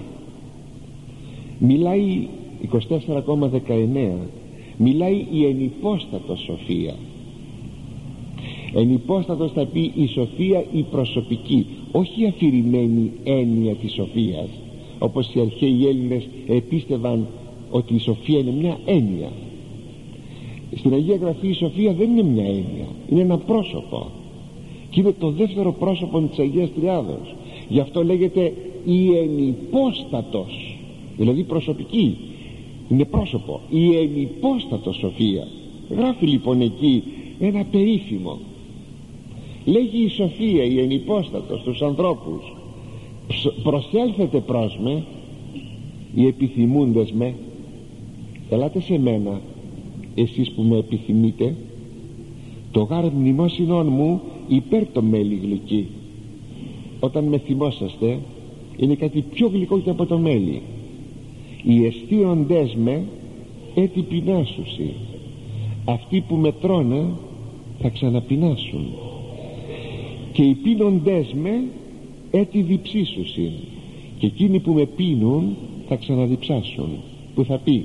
μιλάει είκοσι τέσσερα δεκαεννέα, μιλάει η ενυπόστατος Σοφία. Ενυπόστατος θα πει η Σοφία η προσωπική, όχι η αφηρημένη έννοια της Σοφίας, όπως οι αρχαίοι Έλληνες επίστευαν ότι η Σοφία είναι μια έννοια. Στην Αγία Γραφή η Σοφία δεν είναι μια έννοια, είναι ένα πρόσωπο και είναι το δεύτερο πρόσωπο της Αγίας Τριάδος. Γι' αυτό λέγεται η ενυπόστατος, δηλαδή προσωπική, είναι πρόσωπο, η ενυπόστατος Σοφία. Γράφει λοιπόν εκεί ένα περίφημο, λέγει η Σοφία η ενυπόστατος στους ανθρώπους, προσέλθετε προς με οι επιθυμούντες με, ελάτε σε μένα εσείς που με επιθυμείτε, το γάρ μνημόσυνον μου υπέρ το μέλι γλυκή. Όταν με θυμόσαστε είναι κάτι πιο γλυκό και από το μέλι. Οι εστίοντές με έτι πεινάσουσι, αυτοί που με τρώνε θα ξαναπεινάσουν, και οι πίνοντές με έτι διψήσουσι, και εκείνοι που με πίνουν θα ξαναδιψάσουν. Που θα πει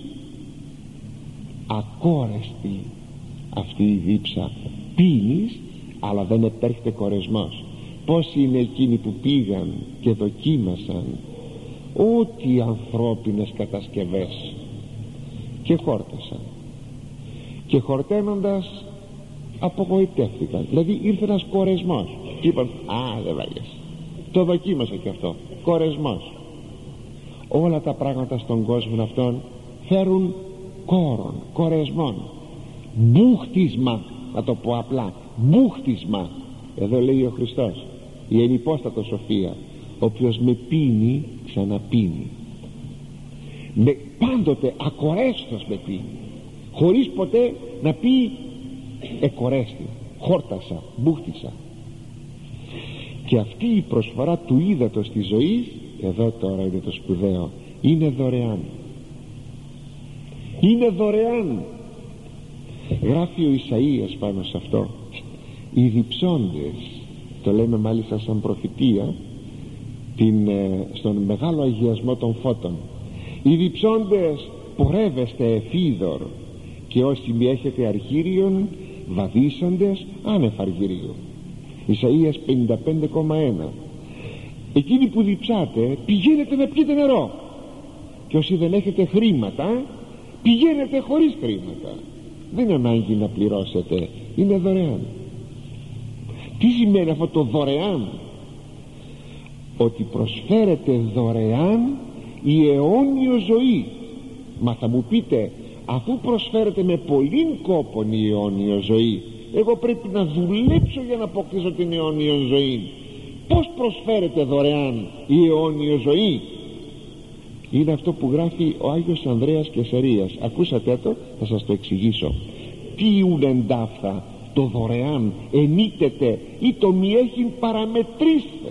ακόρεστη αυτή η δίψα, πίνεις αλλά δεν επέρχεται κορεσμός. Πόσοι είναι εκείνοι που πήγαν και δοκίμασαν ό,τι ανθρώπινες κατασκευές και χόρτασαν, και χορταίνοντας απογοητεύτηκαν, δηλαδή ήρθε ένας κορεσμός και είπαν α δεν βάγες, το δοκίμασα και αυτό, κορεσμός. Όλα τα πράγματα στον κόσμο αυτόν φέρουν κόρον, κορεσμόν, μπούχτισμα, να το πω απλά, μπούχτισμα. Εδώ λέει ο Χριστός η ενυπόστατο Σοφία, όποιος με πίνει ξαναπίνει, με, πάντοτε ακορέστος με πίνει, χωρίς ποτέ να πει εκορέστη, χόρτασα, μπούχτισα. Και αυτή η προσφορά του ύδατος της ζωής, εδώ τώρα είναι το σπουδαίο, είναι δωρεάν, είναι δωρεάν. Γράφει ο Ισαΐας πάνω σε αυτό: οι διψώντες, το λέμε μάλιστα σαν προφητεία την, στον μεγάλο αγιασμό των φώτων, οι διψώντες πορεύεστε εφίδωρ, και όσοι μη έχετε αρχήριον βαδίσαντες άνευ αργυρίου. Ισαΐας πενήντα πέντε κόμμα ένα. Εκείνοι που διψάτε, πηγαίνετε να πιείτε νερό, και όσοι δεν έχετε χρήματα, πηγαίνετε χωρίς χρήματα. Δεν είναι ανάγκη να πληρώσετε, είναι δωρεάν. Τι σημαίνει αυτό το δωρεάν? Ότι προσφέρετε δωρεάν η αιώνιο ζωή. Μα θα μου πείτε, αφού προσφέρετε με πολλήν κόπον η αιώνιο ζωή, εγώ πρέπει να δουλέψω για να αποκτήσω την αιώνιο ζωή. Πώς προσφέρετε δωρεάν η αιώνιο ζωή? Είναι αυτό που γράφει ο Άγιος Ανδρέας Κεσαρίας. Ακούσατε το, θα σας το εξηγήσω. Τι ουν εντάφθα το δωρεάν ενίτετε ή το μη έχειν παραμετρήστε.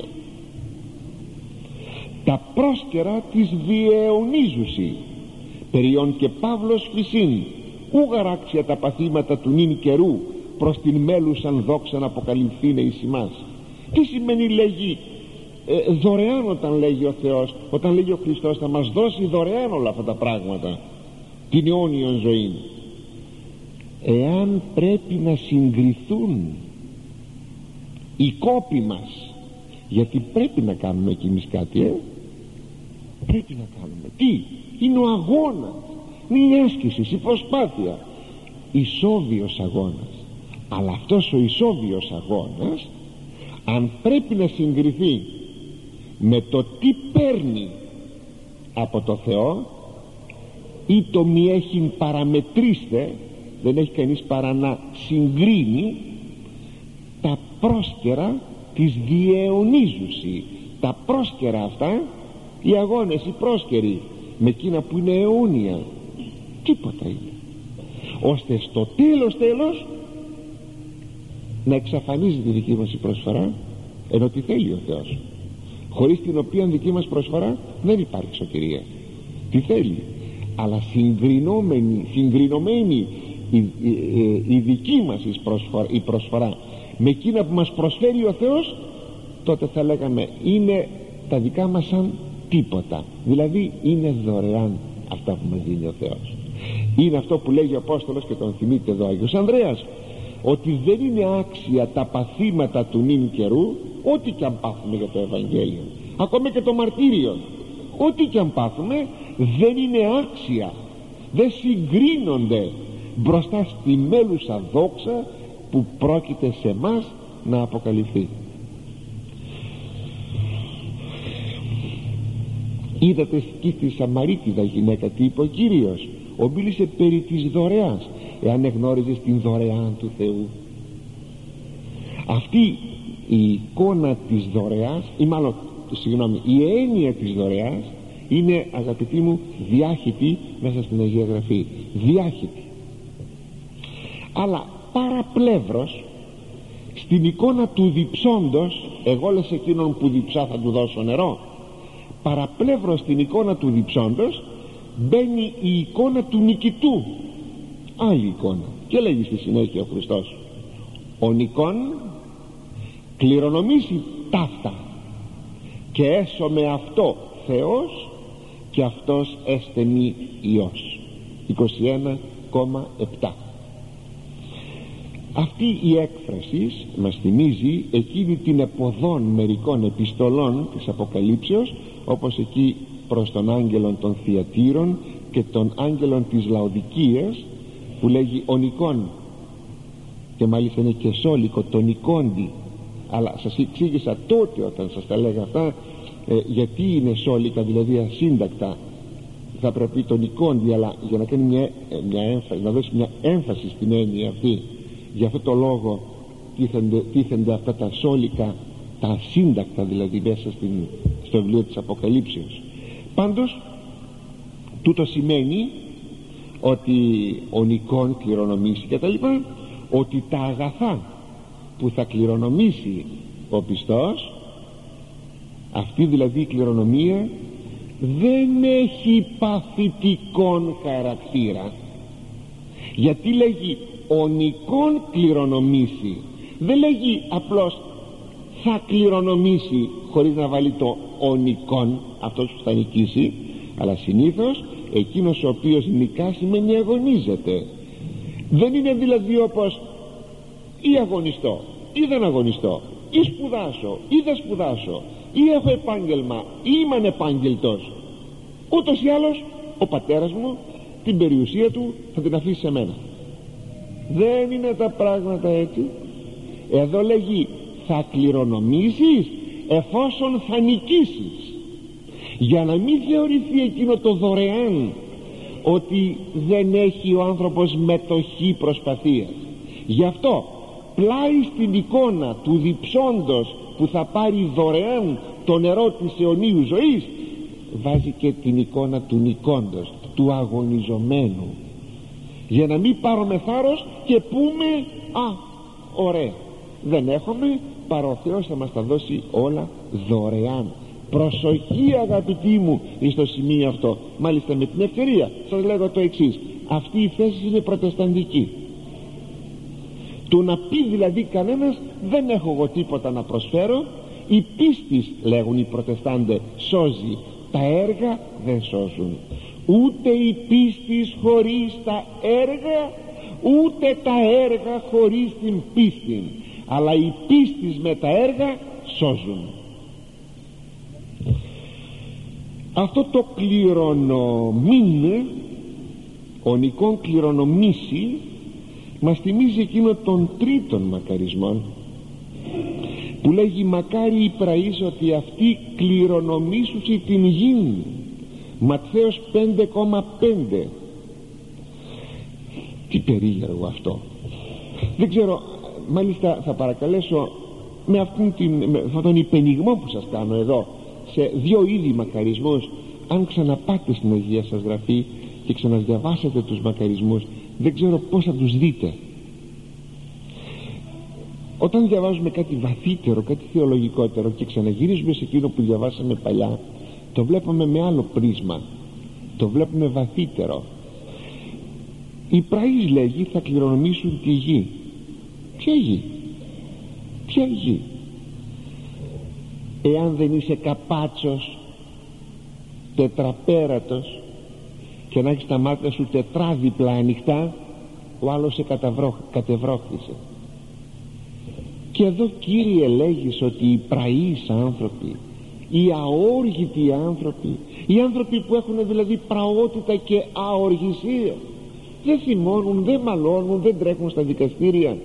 Τα πρόσκαιρα της διαιωνίζουσι περιόν και Παύλος φυσίν ου γαράξια τα παθήματα του νυν καιρού προς την μέλουσαν δόξαν αποκαλυφθήνε εις ημάς. Τι σημαίνει λέγει ε, δωρεάν? Όταν λέγει ο Θεός, όταν λέγει ο Χριστός, θα μας δώσει δωρεάν όλα αυτά τα πράγματα, την αιώνιον ζωή. Εάν πρέπει να συγκριθούν οι κόποι μας, γιατί πρέπει να κάνουμε κι εμείς κάτι, ε? πρέπει να κάνουμε. Τι? Είναι ο αγώνας, είναι η άσκηση, η προσπάθεια, ισόβιος αγώνας. Αλλά αυτός ο ισόβιος αγώνας, αν πρέπει να συγκριθεί με το τι παίρνει από το Θεό, ή το μη έχει παραμετρήστε, δεν έχει κανείς παρά να συγκρίνει τα πρόσκαιρα της διαιωνίζουσι. Τα πρόσκαιρα αυτά, οι αγώνες, οι πρόσκαιροι, με εκείνα που είναι αιώνια, τίποτα είναι, ώστε στο τέλος τέλος να εξαφανίζει τη δική μας η προσφορά, ενώ τι θέλει ο Θεός, χωρίς την οποία δική μας προσφορά δεν υπάρχει σωτηρία. Τι θέλει? Αλλά συγκρινόμενη, συγκρινωμένη η, η, η, η δική μας η προσφορά, η προσφορά με εκείνα που μας προσφέρει ο Θεός, τότε θα λέγαμε είναι τα δικά μας σαν τίποτα. Δηλαδή είναι δωρεάν αυτά που μας δίνει ο Θεός. Είναι αυτό που λέγει ο Απόστολος, και τον θυμείται εδώ ο Άγιος Ανδρέας, ότι δεν είναι άξια τα παθήματα του νυν καιρού, ό,τι και αν πάθουμε για το Ευαγγέλιο, ακόμα και το μαρτύριο, ό,τι και αν πάθουμε, δεν είναι άξια, δεν συγκρίνονται μπροστά στη μέλουσα δόξα που πρόκειται σε μας να αποκαλυφθεί. Είδατε εκεί στη Σαμαρίτιδα γυναίκα τι είπε ο Κύριος? Ομίλησε περί της δωρεάς. Εάν εγνώριζες την δωρεάν του Θεού, αυτή η εικόνα της δωρεάς, ή μάλλον συγγνώμη, η έννοια της δωρεάς είναι, αγαπητοί μου, διάχυτη μέσα στην Αγία Γραφή, διάχυτη. Αλλά παραπλεύρος στην εικόνα του διψώντος, εγώ λες εκείνον που διψά θα του δώσω νερό, παραπλεύρος στην εικόνα του διψώντος μπαίνει η εικόνα του νικητού, άλλη εικόνα, και λέγει στη συνέχεια ο Χριστός: ο νικών κληρονομήσει ταύτα και έσω με αυτό Θεός και αυτός έστενη Υιός. είκοσι ένα κόμμα επτά. Αυτή η έκφραση μας θυμίζει εκείνη την εποδόν μερικών επιστολών της Αποκαλύψεως, όπως εκεί προς τον άγγελον των Θυατήρων και τον άγγελον της Λαοδικίας, που λέγει ο νικών, και μάλιστα είναι και σόλικο το νικόντι. Αλλά σας εξήγησα τότε όταν σας τα λέγα αυτά, ε, γιατί είναι σόλικα, δηλαδή ασύντακτα, θα πρέπει το νικόντι, αλλά για να κάνει μια, μια έμφαση, να δώσει μια έμφαση στην έννοια αυτή, για αυτό το λόγο τίθενται, τίθενται αυτά τα σόλικα, τα ασύντακτα δηλαδή, μέσα στην, στο βιβλίο της Αποκαλύψεως. Πάντως τούτο σημαίνει ότι ο νικόν κληρονομήσει και τα λοιπά, ότι τα αγαθά που θα κληρονομήσει ο πιστός, αυτή δηλαδή η κληρονομία δεν έχει παθητικόν χαρακτήρα. Γιατί λέγει ονικών κληρονομήσει. Δεν λέγει απλώς θα κληρονομήσει χωρίς να βάλει το ονικών, αυτός που θα νικήσει, αλλά συνήθως εκείνος ο οποίος νικά σημαίνει αγωνίζεται. Δεν είναι δηλαδή όπως ή αγωνιστώ ή δεν αγωνιστώ, ή σπουδάσω ή δεν σπουδάσω, ή έχω επάγγελμα ή είμαι ανεπάγγελτος. Ούτως ή άλλως ο πατέρας μου την περιουσία του θα την αφήσει σε μένα. Δεν είναι τα πράγματα έτσι. Εδώ λέγει θα κληρονομήσεις εφόσον θα νικήσεις, για να μην θεωρηθεί εκείνο το δωρεάν ότι δεν έχει ο άνθρωπος μετοχή προσπαθίας. Γι' αυτό πλάι στην εικόνα του διψώντος που θα πάρει δωρεάν το νερό της αιωνίου ζωής, βάζει και την εικόνα του νικώντος, του αγωνιζομένου, για να μην πάρουμε θάρρος και πούμε α, ωραία, δεν έχουμε, παρά ο Θεός θα μας τα δώσει όλα δωρεάν. Προσοχή αγαπητοί μου στο σημείο αυτό. Μάλιστα με την ευκαιρία σας λέγω το εξής: αυτή η θέση είναι προτεσταντική. Του να πει δηλαδή κανένας δεν έχω εγώ τίποτα να προσφέρω, η πίστη, λέγουν οι προτεστάντες, σώζει, τα έργα δεν σώζουν. Ούτε η πίστη χωρίς τα έργα, ούτε τα έργα χωρίς την πίστη, αλλά η πίστη με τα έργα σώζουν. Αυτό το κληρονομήν, ονικών κληρονομήσει, μας θυμίζει εκείνο των τρίτων μακαρισμών που λέγει μακάρι οι πραείς ότι αυτοί κληρονομήσουσι την γην. Ματθαίος πέντε κόμμα πέντε. Τι περίεργο αυτό. Δεν ξέρω, μάλιστα θα παρακαλέσω με αυτόν, την, με αυτόν τον υπενιγμό που σας κάνω εδώ σε δύο είδη μακαρισμούς, αν ξαναπάτε στην Αγία σας Γραφή και ξαναδιαβάσετε τους μακαρισμούς, δεν ξέρω πώς θα τους δείτε. Όταν διαβάζουμε κάτι βαθύτερο, κάτι θεολογικότερο και ξαναγυρίζουμε σε εκείνο που διαβάσαμε παλιά, το βλέπουμε με άλλο πρίσμα, το βλέπουμε βαθύτερο. Οι πραείς, λέγει, θα κληρονομήσουν τη γη. Ποια γη? Ποια γη? Εάν δεν είσαι καπάτσος, τετραπέρατος και να έχεις τα μάτια σου τετράδιπλα ανοιχτά, ο άλλος σε κατεβρόχθησε. Και εδώ, Κύριε, λέγεις ότι οι πραείς άνθρωποι, οι αόργητοι άνθρωποι, οι άνθρωποι που έχουν δηλαδή πραότητα και αοργησία, δεν θυμώνουν, δεν μαλώνουν, δεν τρέχουν στα δικαστήρια,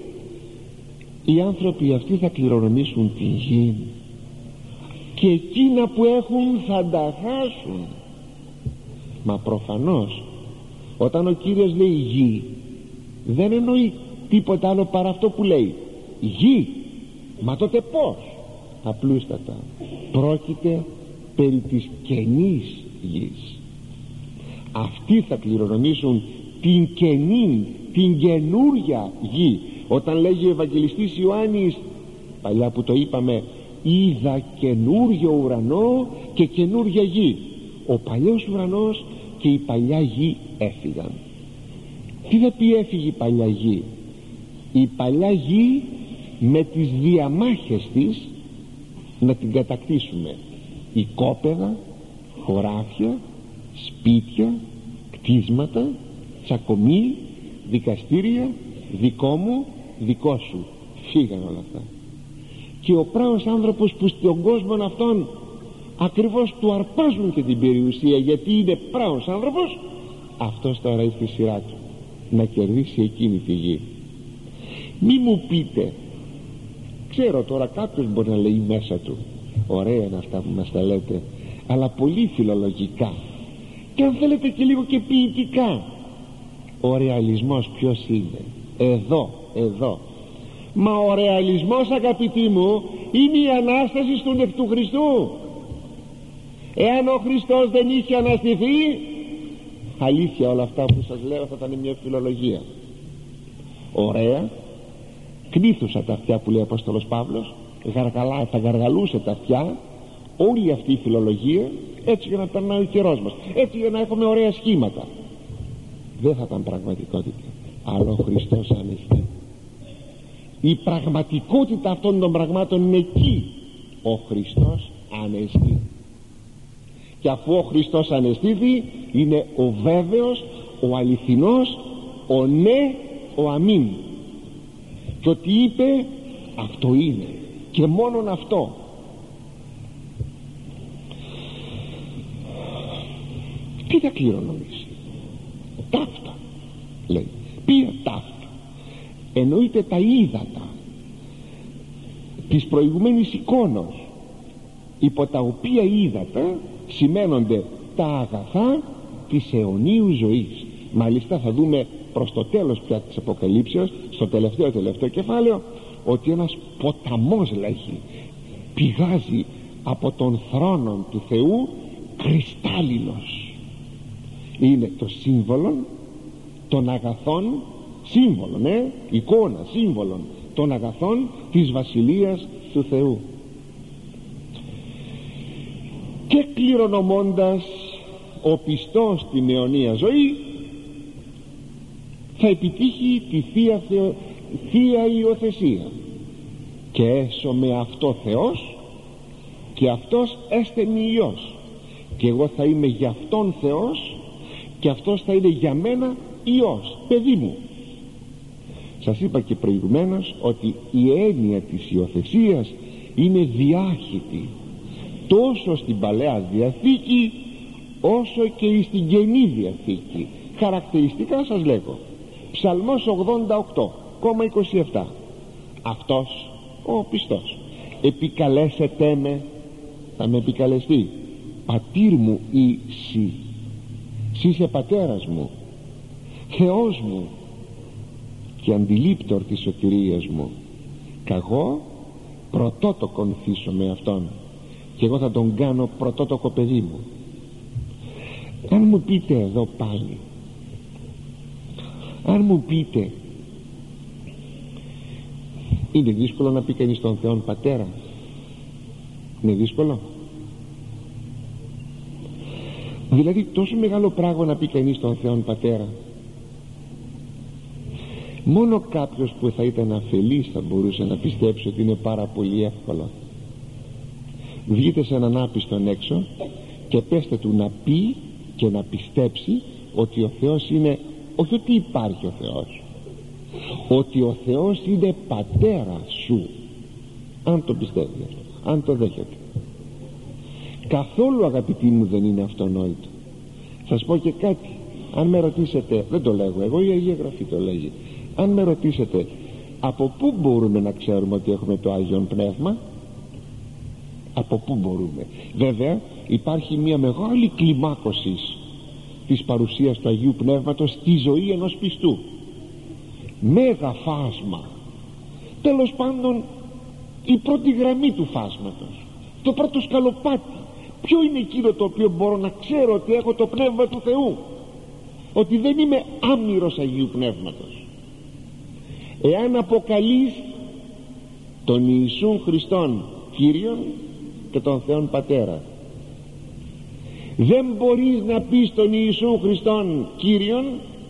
οι άνθρωποι αυτοί θα κληρονομήσουν την γη και εκείνα που έχουν θα τα χάσουν. Μα προφανώς όταν ο Κύριος λέει γη, δεν εννοεί τίποτα άλλο παρά αυτό που λέει γη. Μα τότε πως? Απλούστατα πρόκειται περί της καινής γης. Αυτοί θα κληρονομήσουν την καινή, την καινούρια γη. Όταν λέγει ο Ευαγγελιστής Ιωάννης, παλιά που το είπαμε, είδα καινούριο ουρανό και καινούρια γη. Ο παλιός ουρανός και η παλιά γη έφυγαν. Τι θα πει έφυγε η παλιά γη? Η παλιά γη με τις διαμάχες της να την κατακτήσουμε. Οικόπεδα, χωράφια, σπίτια, κτίσματα, τσακωμοί, δικαστήρια, δικό μου, δικό σου, φύγαν όλα αυτά. Και ο πράος άνθρωπος που στον κόσμο αυτόν ακριβώς του αρπάζουν και την περιουσία, γιατί είναι πράος άνθρωπος, αυτός τώρα έχει στη σειρά του να κερδίσει εκείνη τη γη. Μη μου πείτε, ξέρω τώρα κάποιος μπορεί να λέει μέσα του, ωραία είναι αυτά που μας τα λέτε, αλλά πολύ φιλολογικά και αν θέλετε και λίγο και ποιητικά. Ο ρεαλισμός ποιος είναι? Εδώ, εδώ. Μα ο ρεαλισμός, αγαπητοί μου, είναι η Ανάσταση του νεκ του Χριστού. Εάν ο Χριστός δεν είχε αναστηθεί, αλήθεια όλα αυτά που σας λέω θα ήταν μια φιλολογία. Ωραία, κνήθουσα τα αυτιά που λέει ο Απόστολος Παύλος, γαργαλά, θα γαργαλούσε τα αυτιά, όλη αυτή η φιλολογία, έτσι για να περνάει ο καιρός μας, έτσι για να έχουμε ωραία σχήματα. Δεν θα ήταν πραγματικότητα. αλλά ο Χριστός ανέστη. Η πραγματικότητα αυτών των πραγμάτων είναι εκεί. Ο Χριστός ανέστη. Και αφού ο Χριστός ανεστήθη, είναι ο βέβαιος, ο αληθινός, ο ναι, ο αμήν. Και ότι είπε, αυτό είναι και μόνον αυτό. Τι θα κληρονομήσει? Ταύτα, λέει. Ποια ταύτα? Εννοείται τα ύδατα της προηγουμένης εικόνος, υπό τα οποία ύδατα σημαίνονται τα αγαθά της αιωνίου ζωής. Μάλιστα θα δούμε προς το τέλος πια της Αποκαλύψεως, στο τελευταίο τελευταίο κεφάλαιο, ότι ένας ποταμός, λέγει, πηγάζει από τον θρόνο του Θεού, κρυστάλλινος. Είναι το σύμβολο των αγαθών, σύμβολο, ναι, εικόνα, σύμβολο των αγαθών της Βασιλείας του Θεού. Και κληρονομώντας ο πιστός την αιωνία ζωή, θα επιτύχει τη Θεία, Θεο... Θεία Υιοθεσία, και έσω με αυτό Θεός, και αυτός έστεν Υιός, και εγώ θα είμαι για αυτόν Θεός, και αυτός θα είναι για μένα Υιός, παιδί μου. Σας είπα και προηγουμένως ότι η έννοια της υιοθεσίας είναι διάχυτη, τόσο στην Παλαιά Διαθήκη όσο και στην Καινή Διαθήκη. Χαρακτηριστικά σας λέγω: Ψαλμός ογδόντα οκτώ είκοσι επτά, αυτός ο πιστός επικαλέσετε με, θα με επικαλεστεί, πατήρ μου ή σύ, σύ είσαι πατέρας μου, Θεός μου και αντιλήπτορ της σωτηρίας μου, καγώ πρωτότοκον θύσω με αυτόν, και εγώ θα τον κάνω πρωτότοκο παιδί μου. Αν μου πείτε εδώ πάλι, αν μου πείτε, είναι δύσκολο να πει κανείς τον Θεόν πατέρα? Είναι δύσκολο? Δηλαδή τόσο μεγάλο πράγμα να πει κανείς τον Θεόν πατέρα? Μόνο κάποιος που θα ήταν αφελής θα μπορούσε να πιστέψει ότι είναι πάρα πολύ εύκολο. Βγείτε σε έναν άπιστον έξω και πέστε του να πει και να πιστέψει ότι ο Θεός είναι, όχι ότι υπάρχει ο Θεός, ότι ο Θεός είναι πατέρα σου. Αν το πιστεύει αυτό, αν το δέχεται. Καθόλου, αγαπητοί μου, δεν είναι αυτονόητο. Σας πω και κάτι. Αν με ρωτήσετε, δεν το λέγω εγώ, η Αγία Γραφή το λέγει, αν με ρωτήσετε από πού μπορούμε να ξέρουμε ότι έχουμε το Άγιον Πνεύμα, από πού μπορούμε? Βέβαια υπάρχει μια μεγάλη κλιμάκωση της παρουσίας του Αγίου Πνεύματος στη ζωή ενός πιστού, μέγα φάσμα. Τέλος πάντων η πρώτη γραμμή του φάσματος, το πρώτο σκαλοπάτι, ποιο είναι εκείνο το οποίο μπορώ να ξέρω ότι έχω το Πνεύμα του Θεού, ότι δεν είμαι άμυρος Αγίου Πνεύματος? Εάν αποκαλείς τον Ιησούν Χριστόν Κύριον και τον Θεόν Πατέρα, δεν μπορείς να πεις τον Ιησούν Χριστόν Κύριον,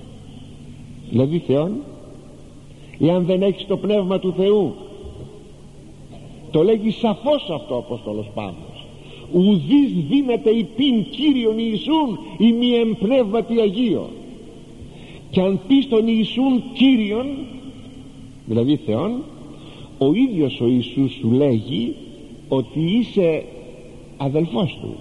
δηλαδή Θεόν, εάν δεν έχεις το Πνεύμα του Θεού. Το λέγει σαφώς αυτό ο Απόστολος Παύλος: ουδείς δύναται υπήν Κύριον Ιησούν ή μη εμπνεύματι Αγίο. Και αν πεις τον Ιησούν Κύριον, δηλαδή Θεόν, ο ίδιος ο Ιησούς σου λέγει ότι είσαι αδελφός του,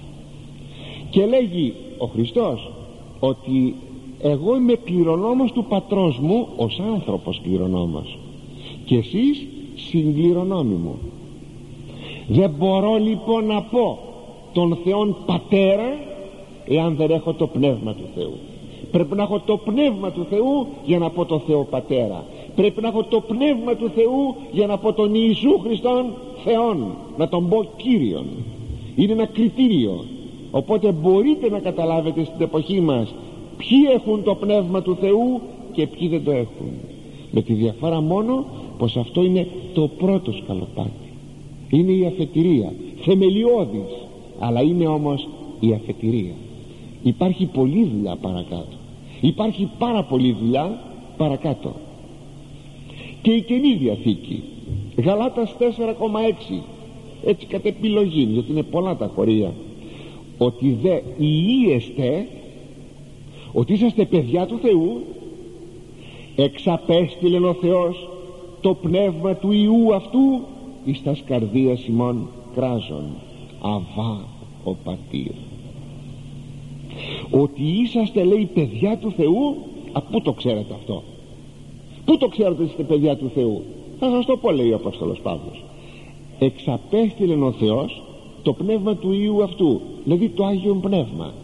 και λέγει ο Χριστός ότι εγώ είμαι κληρονόμος του πατρός μου, ως άνθρωπος κληρονόμος, και εσείς συγκληρονόμοι μου. Δεν μπορώ λοιπόν να πω τον Θεόν Πατέρα εάν δεν έχω το Πνεύμα του Θεού. Πρέπει να έχω το Πνεύμα του Θεού για να πω τον Θεό Πατέρα. Πρέπει να έχω το Πνεύμα του Θεού για να πω τον Ιησού Χριστόν Θεόν, να τον πω Κύριον. Είναι ένα κριτήριο. Οπότε μπορείτε να καταλάβετε στην εποχή μας ποιοι έχουν το Πνεύμα του Θεού και ποιοι δεν το έχουν, με τη διαφορά μόνο πως αυτό είναι το πρώτο σκαλοπάτι, είναι η αφετηρία, θεμελιώδης, αλλά είναι όμως η αφετηρία. Υπάρχει πολλή δουλειά παρακάτω, υπάρχει πάρα πολλή δουλειά παρακάτω. Και η Καινή Διαθήκη, Γαλάτας τέσσερα κόμμα έξι, έτσι κατ' επιλογή, γιατί είναι πολλά τα χωρία, ότι δε ιήεστε, ότι είσαστε παιδιά του Θεού, εξαπέστειλεν ο Θεός το πνεύμα του Υιού αυτού εις τας καρδίας ημών κράζων, Αβά ο Πατήρ. Ότι είσαστε, λέει, παιδιά του Θεού. Α, πού το ξέρετε αυτό? Πού το ξέρετε ότι είστε παιδιά του Θεού? Θα σας το πω, λέει ο Απόστολος Παύλος. Εξαπέστειλεν ο Θεός το πνεύμα του Υιού αυτού, δηλαδή το Άγιον Πνεύμα,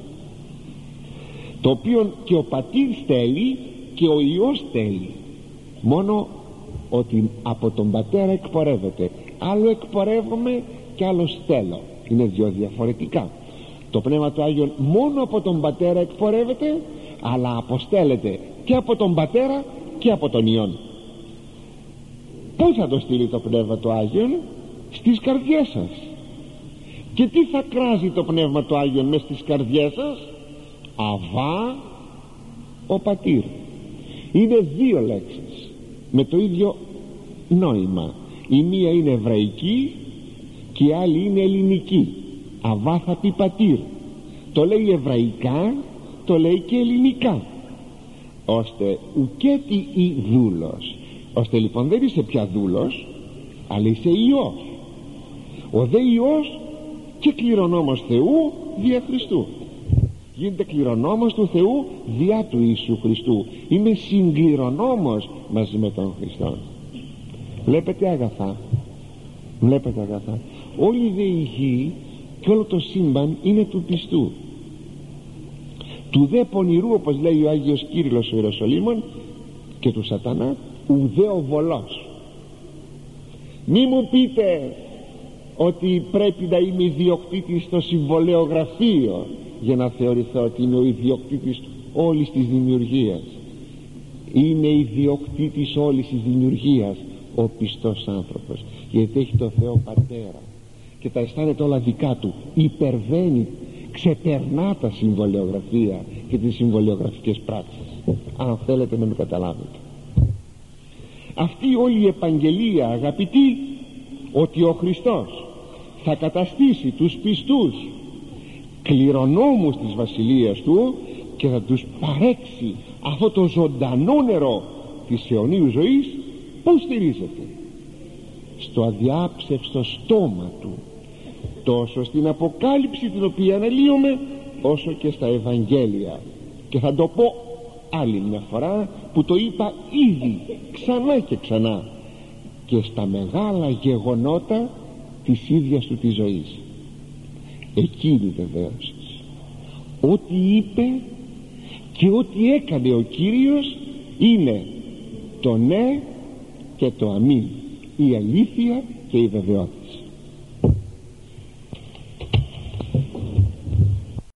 το οποίο και ο Πατήρ στέλνει και ο Υιός στέλνει. Μόνο ότι από τον Πατέρα εκπορεύεται. Άλλο εκπορεύομαι και άλλο στέλνω. Είναι δύο διαφορετικά. Το Πνεύμα του Άγιον μόνο από τον Πατέρα εκπορεύεται, αλλά αποστέλλεται και από τον Πατέρα και από τον Υιόν. Πού θα το στείλει το Πνεύμα του Άγιον? Στις καρδιές σας. Και τι θα κράζει το Πνεύμα του Άγιον μες στις καρδιές σας? Αβά ο Πατήρ. Είναι δύο λέξεις με το ίδιο νόημα. Η μία είναι εβραϊκή και η άλλη είναι ελληνική. Αβά θα πει Πατήρ. Το λέει εβραϊκά, το λέει και ελληνικά, ώστε ουκέτι ή δούλος. Ώστε λοιπόν δεν είσαι πια δούλος, αλλά είσαι Υιός. Ο δε Υιός και κληρονόμος Θεού δια Χριστού. Γίνεται κληρονόμος του Θεού διά του Ιησού Χριστού. Είμαι συγκληρονόμος μαζί με τον Χριστό. Βλέπετε αγαθά, βλέπετε αγαθά, όλη δε η γη και όλο το σύμπαν είναι του πιστού. Του δε πονηρού, όπως λέει ο Άγιος Κύριλλος ο Ιεροσολύμων, και του σατανά ουδέ ο βολός. Μη μου πείτε ότι πρέπει να είμαι ιδιοκτήτης στο συμβολεογραφείο για να θεωρηθώ ότι είμαι ο ιδιοκτήτης όλης της δημιουργίας. Είναι ιδιοκτήτης όλης της δημιουργίας ο πιστός άνθρωπος, γιατί έχει το Θεό Πατέρα και τα αισθάνεται όλα δικά του. Υπερβαίνει, ξεπερνά τα συμβολεογραφία και τις συμβολεογραφικές πράξεις, αν θέλετε να με καταλάβετε. Αυτή όλη η επαγγελία, αγαπητοί, ότι ο Χριστός θα καταστήσει τους πιστούς κληρονόμους της βασιλείας του και θα τους παρέξει αυτό το ζωντανό νερό της αιωνίου ζωής, πώς στηρίζεται? Στο αδιάψευστο στόμα του, τόσο στην Αποκάλυψη την οποία αναλύουμε, όσο και στα Ευαγγέλια. Και θα το πω άλλη μια φορά που το είπα ήδη ξανά και ξανά, και στα μεγάλα γεγονότα της ίδιας του της ζωής. Εκείνη βεβαίως ό,τι είπε και ό,τι έκανε ο Κύριος είναι το ναι και το αμήν, η αλήθεια και η βεβαιότητα.